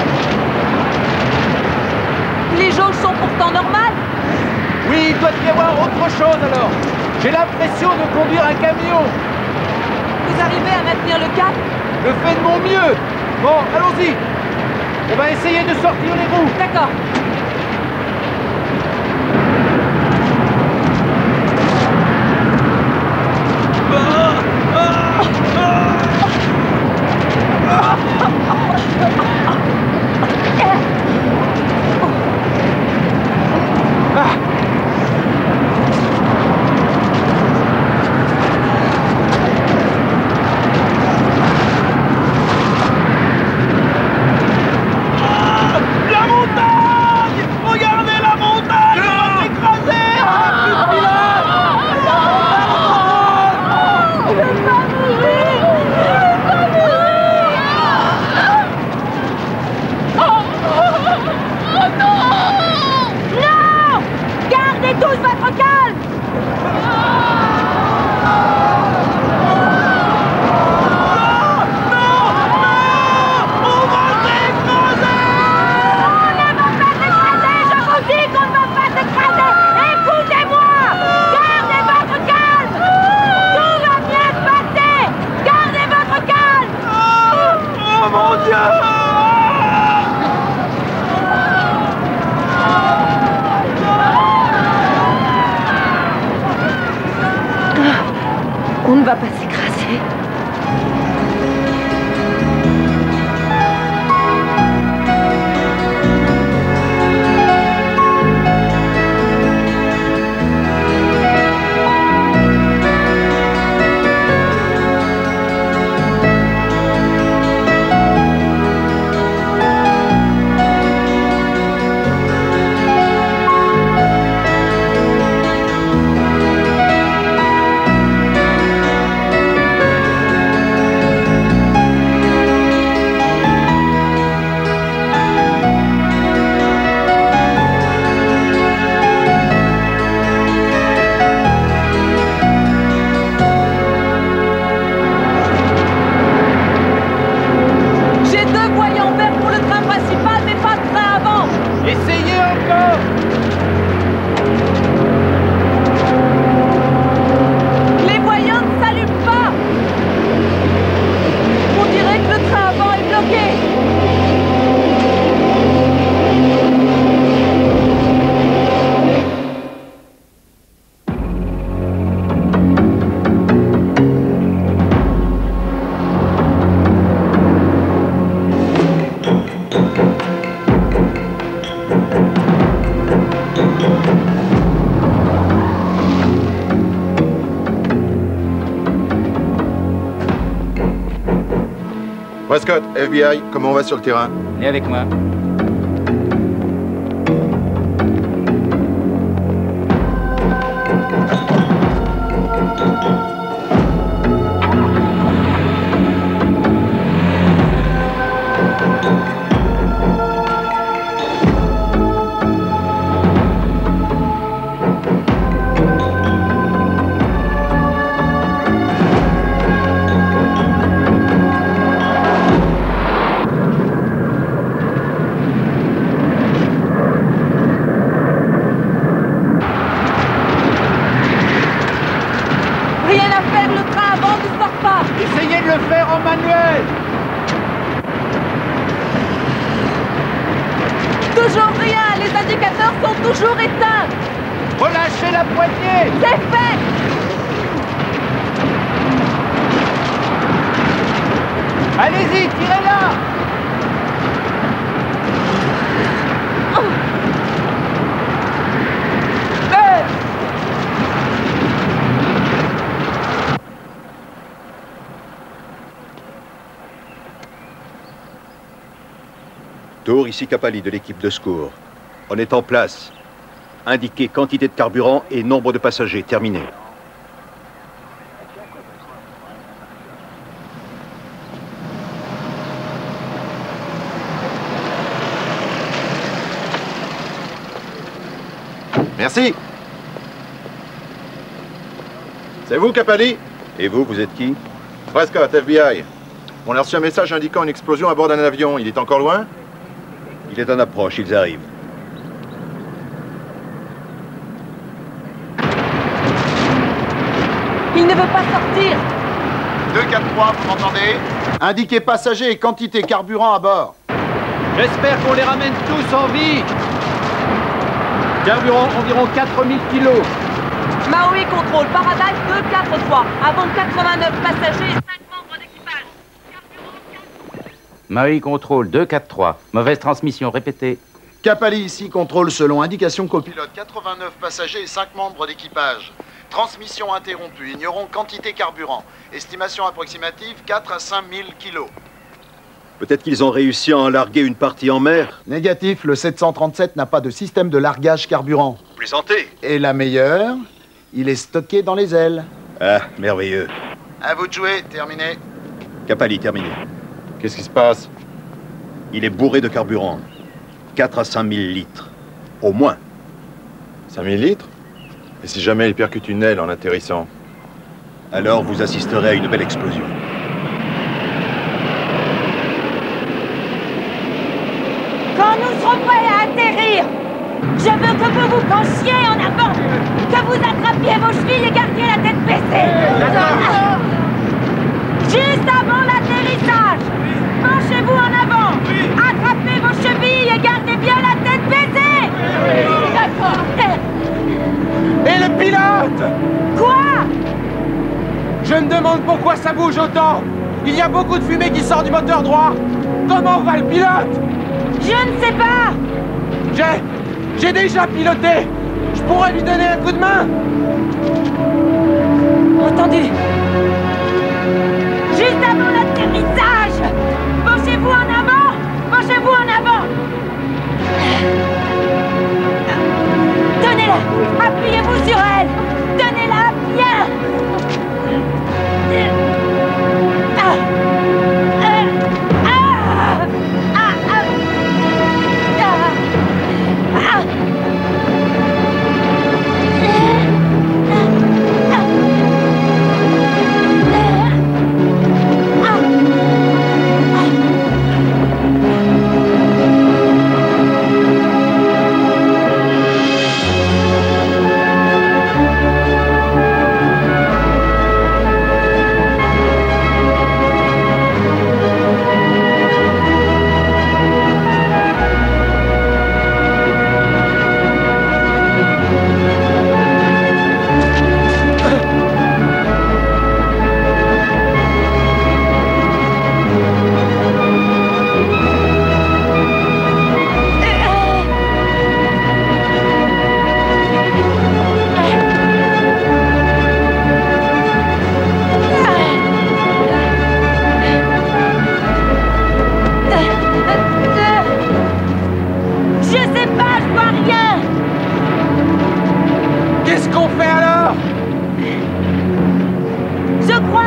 Les jauges sont pourtant normales. Oui, il doit y avoir autre chose alors. J'ai l'impression de conduire un camion. Vous arrivez à maintenir le cap? Je fais de mon mieux. Bon, allons-y. On va essayer de sortir les roues. D'accord. On ne va pas s'écraser. Prescott, F B I, comment on va sur le terrain? Venez avec moi. Toujours rien, les indicateurs sont toujours éteints. Relâchez la poignée. C'est fait. Allez-y, tirez-la. Oh. Euh. Tour, ici Capali de l'équipe de secours. On est en place. Indiquez quantité de carburant et nombre de passagers. Terminé. Merci. C'est vous, Capali? Et vous, vous êtes qui? Prescott, F B I. On a reçu un message indiquant une explosion à bord d'un avion. Il est encore loin? Il est en approche, ils arrivent. Il ne veut pas sortir. deux quatre trois, vous m'entendez? Indiquez passagers et quantité carburant à bord. J'espère qu'on les ramène tous en vie. Carburant environ quatre mille kilos. Maui contrôle, Paradise deux quatre trois. Avant quatre-vingt-neuf passagers et cinq membres d'équipage. Maui contrôle deux quatre trois. Mauvaise transmission, répétez. Capali ici, contrôle selon indication copilote. quatre-vingt-neuf passagers et cinq membres d'équipage. Transmission interrompue, ignorons quantité carburant. Estimation approximative quatre à cinq mille kilos. Peut-être qu'ils ont réussi à en larguer une partie en mer. Négatif, le sept cent trente-sept n'a pas de système de largage carburant. Plaisantez. Et la meilleure, il est stocké dans les ailes. Ah, merveilleux. À vous de jouer, terminé. Capali, terminé. Qu'est-ce qui se passe? Il est bourré de carburant. quatre à cinq mille litres. Au moins. cinq mille litres? Et si jamais il percute une aile en atterrissant? Alors vous assisterez à une belle explosion. Quand nous serons prêts à atterrir, je veux que vous vous penchiez en avant, que vous attrapiez vos chevilles et gardiez la tête baissée. Ah. Juste avant l'atterrissage, penchez-vous en avant, attrapez vos chevilles et gardez bien la tête baissée. D'accord. Et le pilote? Quoi? Je me demande pourquoi ça bouge autant. Il y a beaucoup de fumée qui sort du moteur droit. Comment va le pilote? Je ne sais pas. J'ai... J'ai déjà piloté. Je pourrais lui donner un coup de main. Attendez. Juste avant l'atterrissage. Penchez-vous en avant. Penchez-vous en avant. Tenez-la. Appuyez-vous sur elle. Tenez-la bien. Ah.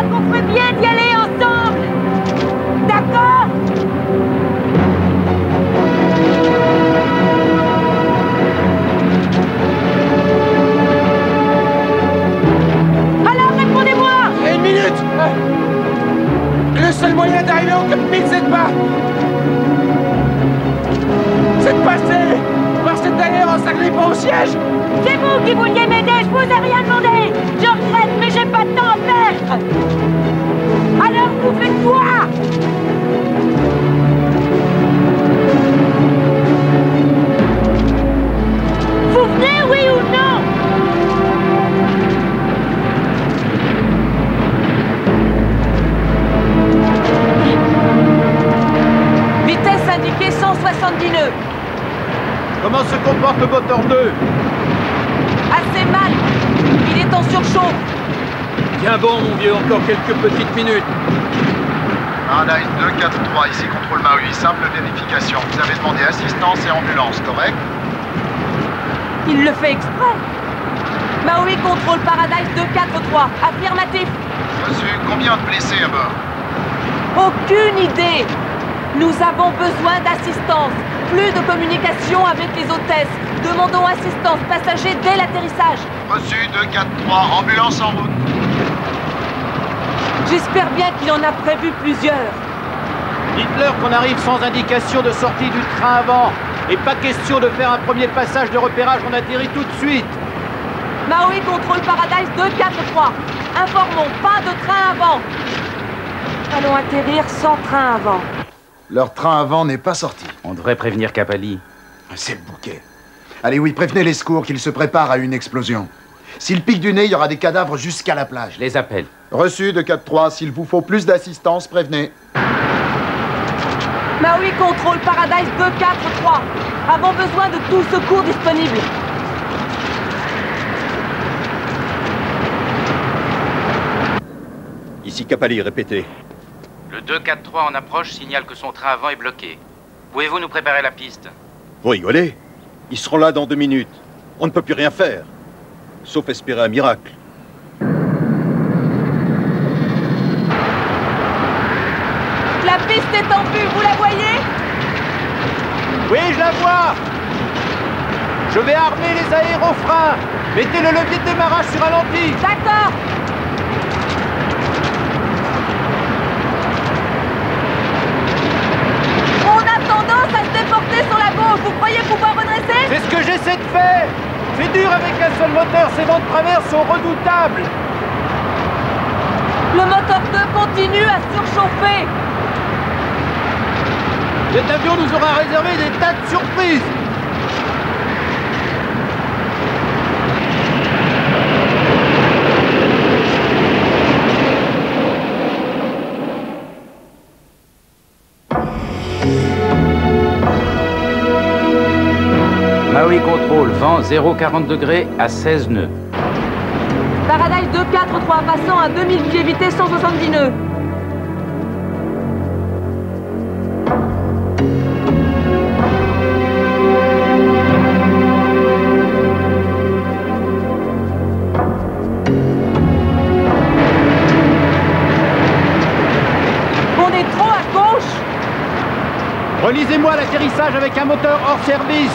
qu'on ferait bien d'y aller ensemble. D'accord? Alors répondez-moi! Une minute! Le seul moyen d'arriver au cockpit, c'est de pas... C'est de passer par cet air en s'agrippant au siège! C'est vous qui vouliez m'aider, je vous ai rien demandé! Je regrette, mais j'ai pas de temps à perdre! Alors vous faites quoi? Vous venez, oui ou non? Vitesse indiquée cent soixante-dix nœuds. Comment se comporte le moteur deux? Assez mal. Il est en surchauffe. Tiens bon, mon vieux, encore quelques petites minutes. Paradise deux quatre trois, ici contrôle Maui, simple vérification. Vous avez demandé assistance et ambulance, correct? Il le fait exprès. Maui contrôle Paradise deux quatre trois. Affirmatif. Reçu. Combien de blessés à bord? Aucune idée. Nous avons besoin d'assistance. Plus de communication avec les hôtesses. Demandons assistance passager dès l'atterrissage. Reçu. deux quatre trois. Ambulance en route. J'espère bien qu'il en a prévu plusieurs. Dites-leur qu'on arrive sans indication de sortie du train avant. Et pas question de faire un premier passage de repérage, on atterrit tout de suite. Maui contrôle Paradise deux quatre trois. Informons, pas de train avant. Allons atterrir sans train avant. Leur train avant n'est pas sorti. On devrait prévenir Capali. C'est le bouquet. Allez, oui, prévenez les secours qu'ils se préparent à une explosion. S'ils piquent du nez, il y aura des cadavres jusqu'à la plage. Je les appelle. Reçu de quatre trois. S'il vous faut plus d'assistance, prévenez. Maui contrôle Paradise deux quatre trois. Avons besoin de tout secours disponible. Ici Capali, répétez. Le deux quatre trois en approche signale que son train avant est bloqué. Pouvez-vous nous préparer la piste? Vous rigolez? Ils seront là dans deux minutes. On ne peut plus rien faire. Sauf espérer un miracle. La piste est en vue, vous la voyez? Oui, je la vois. Je vais armer les aérofreins. Mettez le levier de démarrage sur ralenti. D'accord. On a tendance à se déporter sur la gauche. Vous croyez pouvoir redresser? C'est ce que j'essaie de faire. C'est dur avec un seul moteur. Ces vents de travers sont redoutables. Le moteur deux continue à surchauffer. Cet avion nous aura réservé des tas de surprises. Maui contrôle, vent zéro virgule quarante degrés à seize nœuds. Paradise deux quatre trois passant à deux mille pieds, vitesse cent soixante-dix nœuds. On est trop à gauche. Relisez-moi l'atterrissage avec un moteur hors service.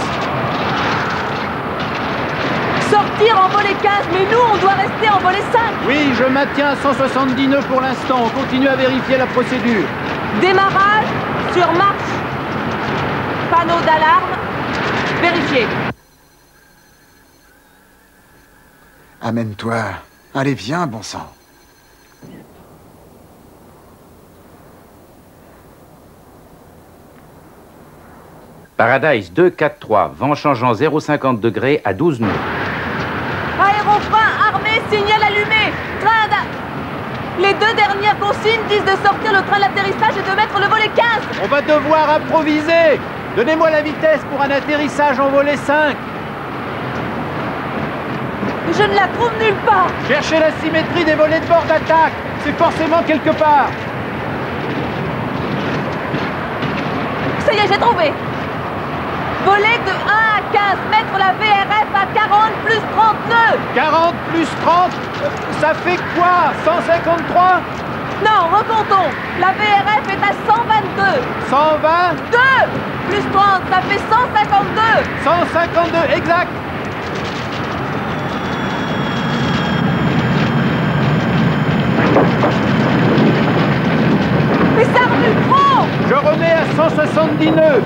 Sortir en volet quinze, mais nous, on doit rester en volet cinq. Oui, je maintiens cent soixante-dix nœuds pour l'instant. On continue à vérifier la procédure. Démarrage sur marche. Panneau d'alarme. Vérifié. Amène-toi. Allez, viens, bon sang. Paradise deux quatre trois, vent changeant zéro virgule cinquante degrés à douze nœuds. Aérofrein armé, signal allumé. Train d'a... Les deux dernières consignes disent de sortir le train de l'atterrissage et de mettre le volet quinze. On va devoir improviser. Donnez-moi la vitesse pour un atterrissage en volet cinq. Je ne la trouve nulle part. Cherchez la symétrie des volets de bord d'attaque. C'est forcément quelque part. Ça y est, j'ai trouvé. Volet de un à quinze mètres, la V R F à quarante plus trente nœuds. quarante plus trente, ça fait quoi? cent cinquante-trois? Non, recomptons. La V R F est à cent vingt-deux. cent vingt? deux plus trente, ça fait cent cinquante-deux. cent cinquante-deux, exact. Mais ça remue trop. Je remets à cent soixante-dix nœuds.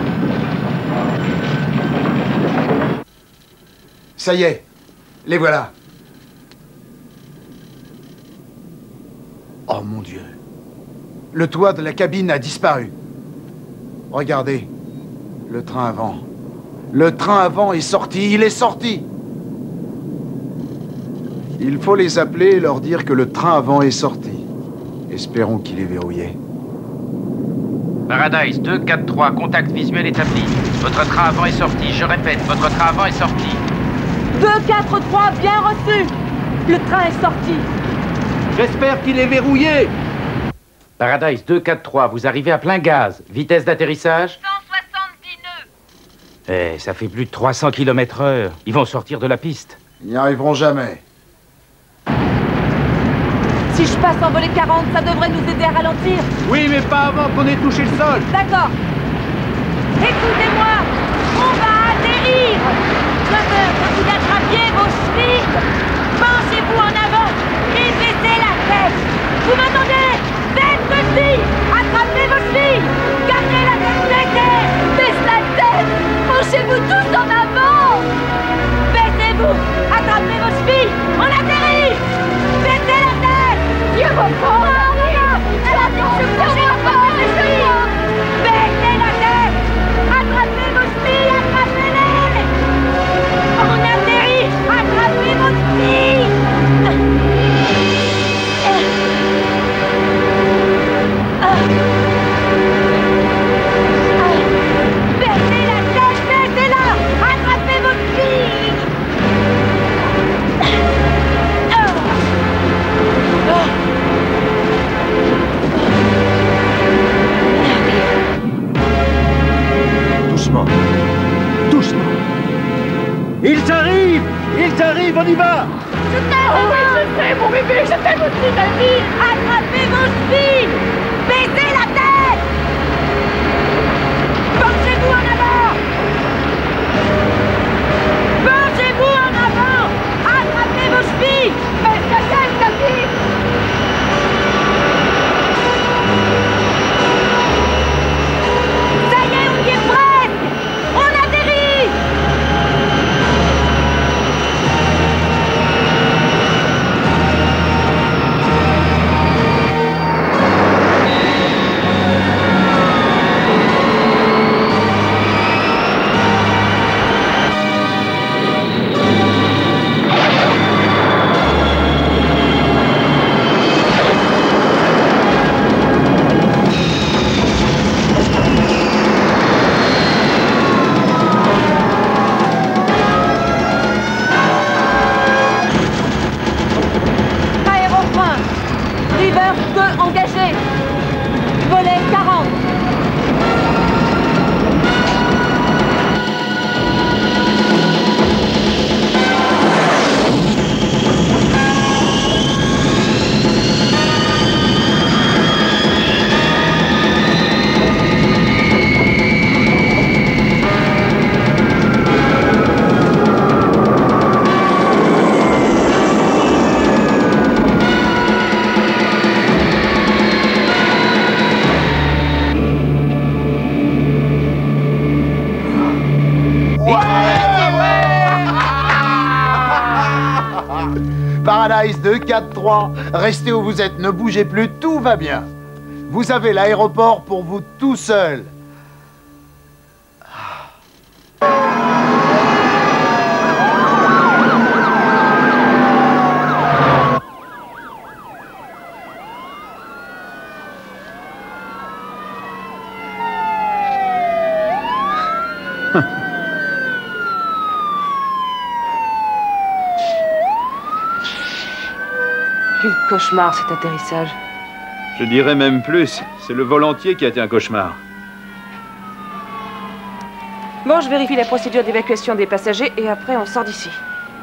Ça y est, les voilà. Oh mon Dieu. Le toit de la cabine a disparu. Regardez, le train avant. Le train avant est sorti, il est sorti. Il faut les appeler et leur dire que le train avant est sorti. Espérons qu'il est verrouillé. Paradise deux quatre trois, contact visuel établi. Votre train avant est sorti, je répète, votre train avant est sorti. deux quatre trois, bien reçu. Le train est sorti. J'espère qu'il est verrouillé. Paradise deux quatre trois, vous arrivez à plein gaz. Vitesse d'atterrissage? cent soixante-dix nœuds. Eh, ça fait plus de trois cents kilomètres heure. Ils vont sortir de la piste. Ils n'y arriveront jamais. Si je passe en volée quarante, ça devrait nous aider à ralentir. Oui, mais pas avant qu'on ait touché le sol. D'accord. Écoutez-moi, on va atterrir. Je veux que vous attrapiez vos chevilles. Penchez-vous en avant et baissez la tête. Vous m'entendez? Faites ceci. Attrapez vos chevilles. Gardez la tête baissée. Baisse la tête. Penchez-vous tous en avant. Baissez-vous. Attrapez vos chevilles. On atterrit. Baissez la tête. Dieu vous prend. Elle a dit que je baissez la tête. Attrapez vos chevilles. Attrapez-les. On atterrit. Attrapez vos chevilles. Baissez la tête, baissez-la. Attrapez votre fille. Doucement. Doucement. Ils arrivent. Ils arrivent, on y va. Je t'aime, oh oui, je sais, mon bébé, je t'aime aussi, ma vie. Attrapez vos chevilles. Baissez la tête. Penchez-vous en avant. Penchez-vous en avant. Attrapez vos chevilles. Baisse la tête, ta fille. Ça y est, on y est presque. On atterrit. Aérofrein. Reverse deux engagé. Volet quarante. Paradise deux quatre trois, restez où vous êtes, ne bougez plus, tout va bien. Vous avez l'aéroport pour vous tout seul. Quel cauchemar cet atterrissage. Je dirais même plus, c'est le vol entier qui a été un cauchemar. Bon, je vérifie la procédure d'évacuation des passagers et après on sort d'ici.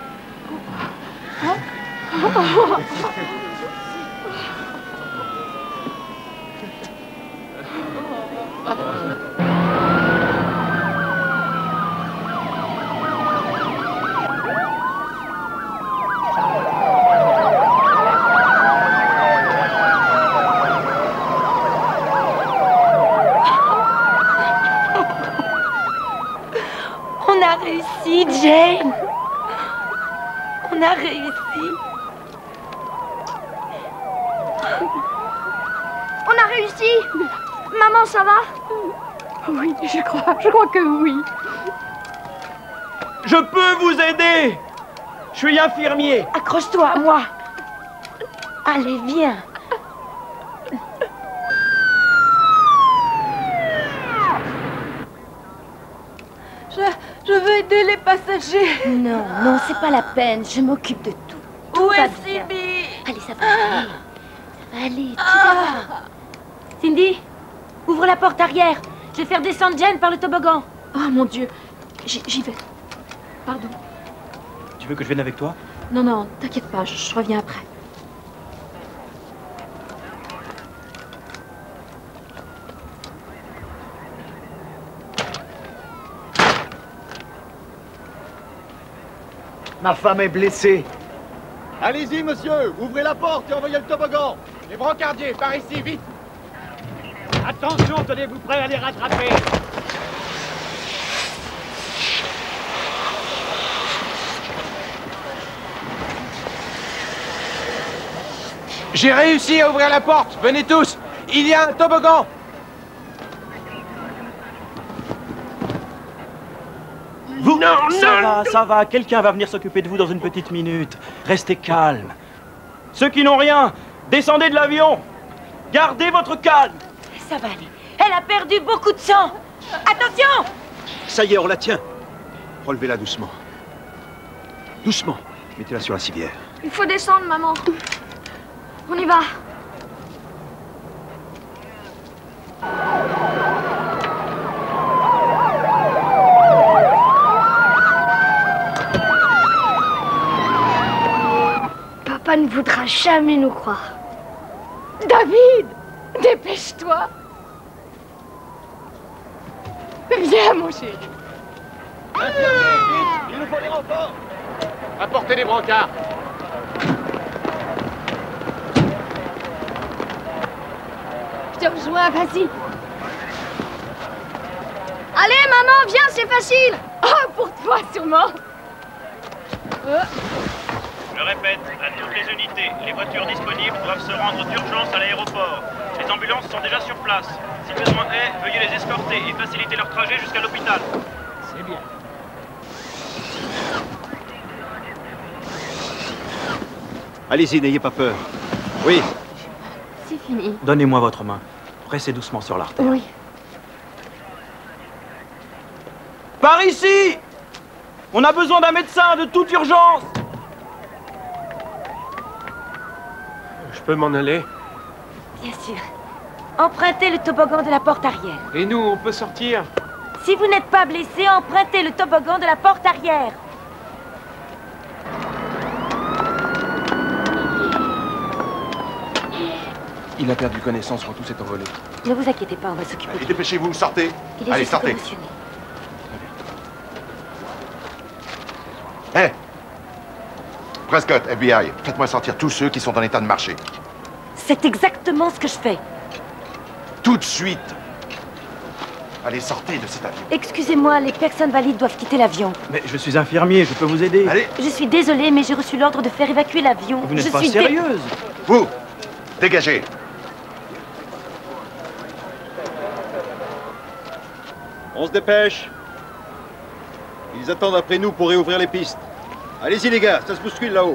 On a réussi, Jane. On a réussi. On a réussi. Maman, ça va? Oui, je crois, je crois que oui. Je peux vous aider. Je suis infirmier. Accroche-toi à moi. Allez, viens. Je, je veux aider les passagers. Non, non, c'est pas la peine. Je m'occupe de tout. Tout Où va est bien. Cindy? Allez, ça va. Allez, allez, tu vas. Cindy, ouvre la porte arrière. Je vais faire descendre Jane par le toboggan. Oh mon Dieu, j'y j'y vais. Pardon. Tu veux que je vienne avec toi? Non, non, t'inquiète pas, je, je reviens après. Ma femme est blessée. Allez-y, monsieur, ouvrez la porte et envoyez le toboggan. Les brancardiers, par ici, vite. Attention, tenez-vous prêts à les rattraper. J'ai réussi à ouvrir la porte. Venez tous. Il y a un toboggan. Vous... Non, ça va, ça va. Quelqu'un va venir s'occuper de vous dans une petite minute. Restez calme. Ceux qui n'ont rien, descendez de l'avion. Gardez votre calme. Ça va aller. Elle a perdu beaucoup de sang. Attention! Ça y est, on la tient. Relevez-la doucement. Doucement. Mettez-la sur la civière. Il faut descendre, maman. On y va. Papa ne voudra jamais nous croire. David, dépêche-toi. Viens, mon chéri. Il nous faut des renforts. Apportez des brancards. Je te rejoins, vas-y. Allez, maman, viens, c'est facile. Oh, pour toi, sûrement. Euh. Je répète, à toutes les unités, les voitures disponibles doivent se rendre d'urgence à l'aéroport. Les ambulances sont déjà sur place. Si besoin est, veuillez les escorter et faciliter leur trajet jusqu'à l'hôpital. C'est bien. Allez-y, n'ayez pas peur. Oui. C'est fini. Donnez-moi votre main. Pressez doucement sur l'artère. Oui. Par ici! On a besoin d'un médecin de toute urgence! Je peux m'en aller? Bien sûr. Empruntez le toboggan de la porte arrière. Et nous, on peut sortir? Si vous n'êtes pas blessé, empruntez le toboggan de la porte arrière. Il a perdu connaissance quand tout s'est envolé. Ne vous inquiétez pas, on va s'occuper. Allez, dépêchez-vous, sortez. Il est Allez, juste sortez. commotionné. Hé Prescott, F B I, faites-moi sortir tous ceux qui sont en état de marcher. C'est exactement ce que je fais. Tout de suite. Allez, sortez de cet avion. Excusez-moi, les personnes valides doivent quitter l'avion. Mais je suis infirmier, je peux vous aider. Allez. Je suis désolée, mais j'ai reçu l'ordre de faire évacuer l'avion. Vous n'êtes Je pas suis dé- sérieuse. Vous, dégagez. On se dépêche. Ils attendent après nous pour réouvrir les pistes. Allez-y les gars, ça se bouscule là-haut.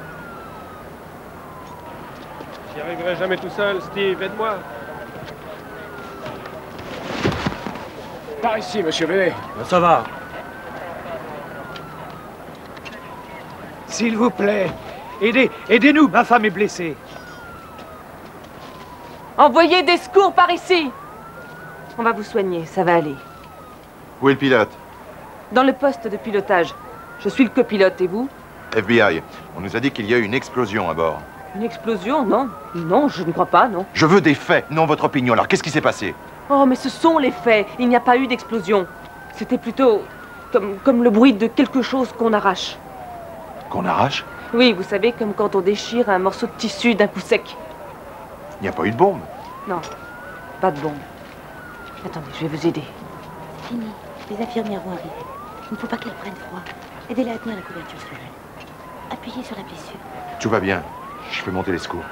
J'y arriverai jamais tout seul, Steve, aide-moi. Par ici, monsieur, venez. Ça va. S'il vous plaît, aidez, aidez-nous, ma femme est blessée. Envoyez des secours par ici. On va vous soigner, ça va aller. Où est le pilote? Dans le poste de pilotage. Je suis le copilote, et vous? F B I, on nous a dit qu'il y a eu une explosion à bord. Une explosion? Non. Non, je ne crois pas, non. Je veux des faits, non votre opinion. Alors, qu'est-ce qui s'est passé? Oh, mais ce sont les faits. Il n'y a pas eu d'explosion. C'était plutôt comme, comme le bruit de quelque chose qu'on arrache. Qu'on arrache? Oui, vous savez, comme quand on déchire un morceau de tissu d'un coup sec. Il n'y a pas eu de bombe? Non, pas de bombe. Attendez, je vais vous aider. Fini. Les infirmières vont arriver. Il ne faut pas qu'elles prennent froid. Aidez-la à tenir la couverture sur elle. Appuyez sur la blessure. Tout va bien. Je fais monter les secours.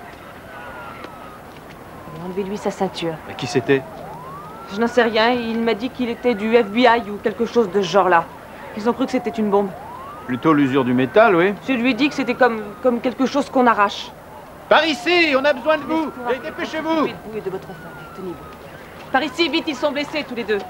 Enlevez-lui sa ceinture. Mais qui c'était? Je n'en sais rien. Il m'a dit qu'il était du F B I ou quelque chose de ce genre-là. Ils ont cru que c'était une bombe. Plutôt l'usure du métal, oui. Je lui ai dit que c'était comme, comme quelque chose qu'on arrache. Par ici, on a besoin de vous. Et dépêchez-vous. De vous et de votre femme. Tenez-vous. Par ici, vite, ils sont blessés tous les deux.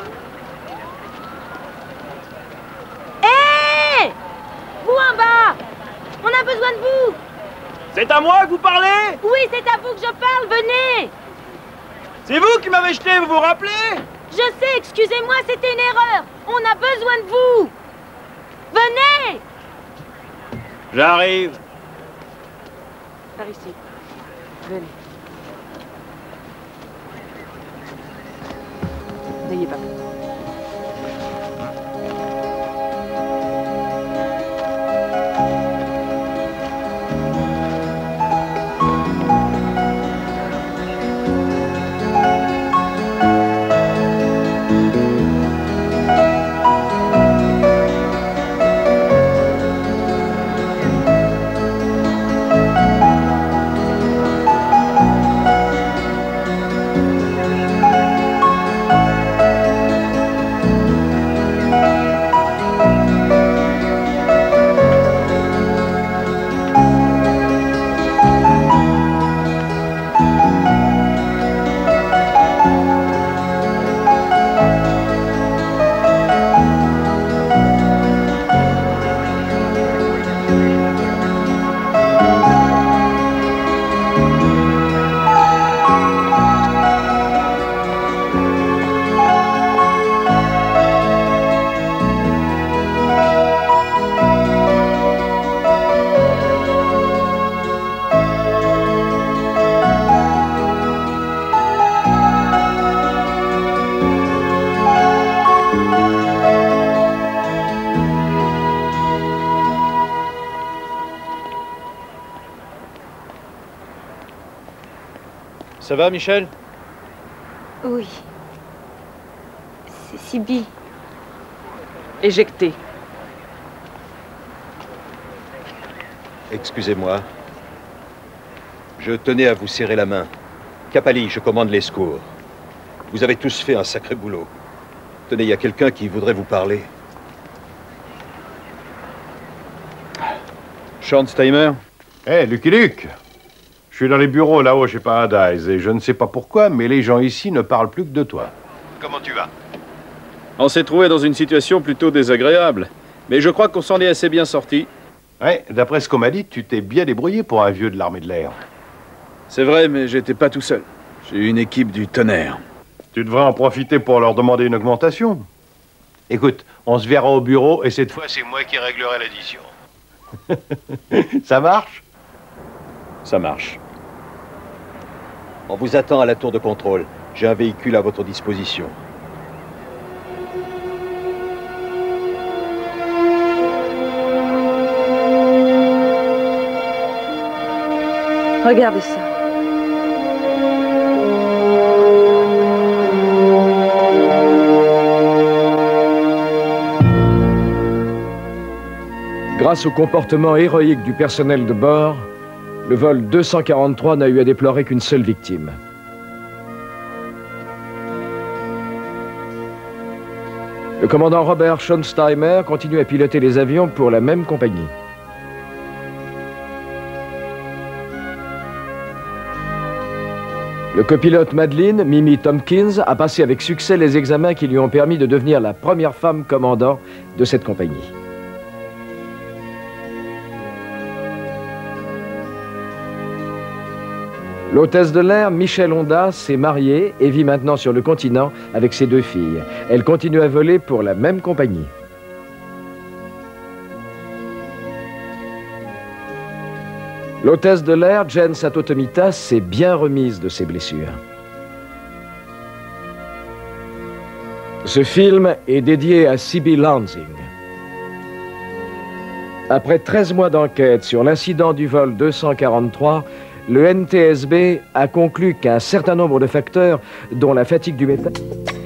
Hé! Vous en bas! On a besoin de vous! C'est à moi que vous parlez? Oui, c'est à vous que je parle, venez! C'est vous qui m'avez jeté, vous vous rappelez? Je sais, excusez-moi, c'était une erreur. On a besoin de vous. Venez! J'arrive. Par ici. Venez. N'ayez pas peur. Ça va, Michel? Oui. C'est Sibylle. Éjecté. Excusez-moi. Je tenais à vous serrer la main. Capali, je commande les secours. Vous avez tous fait un sacré boulot. Tenez, il y a quelqu'un qui voudrait vous parler. Sean Steimer? Hé, hey, Lucky Luke! Je suis dans les bureaux là-haut chez Paradise et je ne sais pas pourquoi, mais les gens ici ne parlent plus que de toi. Comment tu vas? On s'est trouvé dans une situation plutôt désagréable. Mais je crois qu'on s'en est assez bien sorti. Ouais, d'après ce qu'on m'a dit, tu t'es bien débrouillé pour un vieux de l'armée de l'air. C'est vrai, mais j'étais pas tout seul. J'ai eu une équipe du tonnerre. Tu devrais en profiter pour leur demander une augmentation. Écoute, on se verra au bureau et cette fois, c'est moi qui réglerai l'addition. Ça marche? Ça marche. On vous attend à la tour de contrôle. J'ai un véhicule à votre disposition. Regardez ça. Grâce au comportement héroïque du personnel de bord, le vol deux cent quarante-trois n'a eu à déplorer qu'une seule victime. Le commandant Robert Schonsteimer continue à piloter les avions pour la même compagnie. Le copilote Madeleine, Mimi Tompkins, a passé avec succès les examens qui lui ont permis de devenir la première femme commandant de cette compagnie. L'hôtesse de l'air, Michelle Honda, s'est mariée et vit maintenant sur le continent avec ses deux filles. Elle continue à voler pour la même compagnie. L'hôtesse de l'air, Jen Sato Tomita, s'est bien remise de ses blessures. Ce film est dédié à Sibyl Lansing. Après treize mois d'enquête sur l'incident du vol deux cent quarante-trois, le N T S B a conclu qu'un certain nombre de facteurs, dont la fatigue du métal...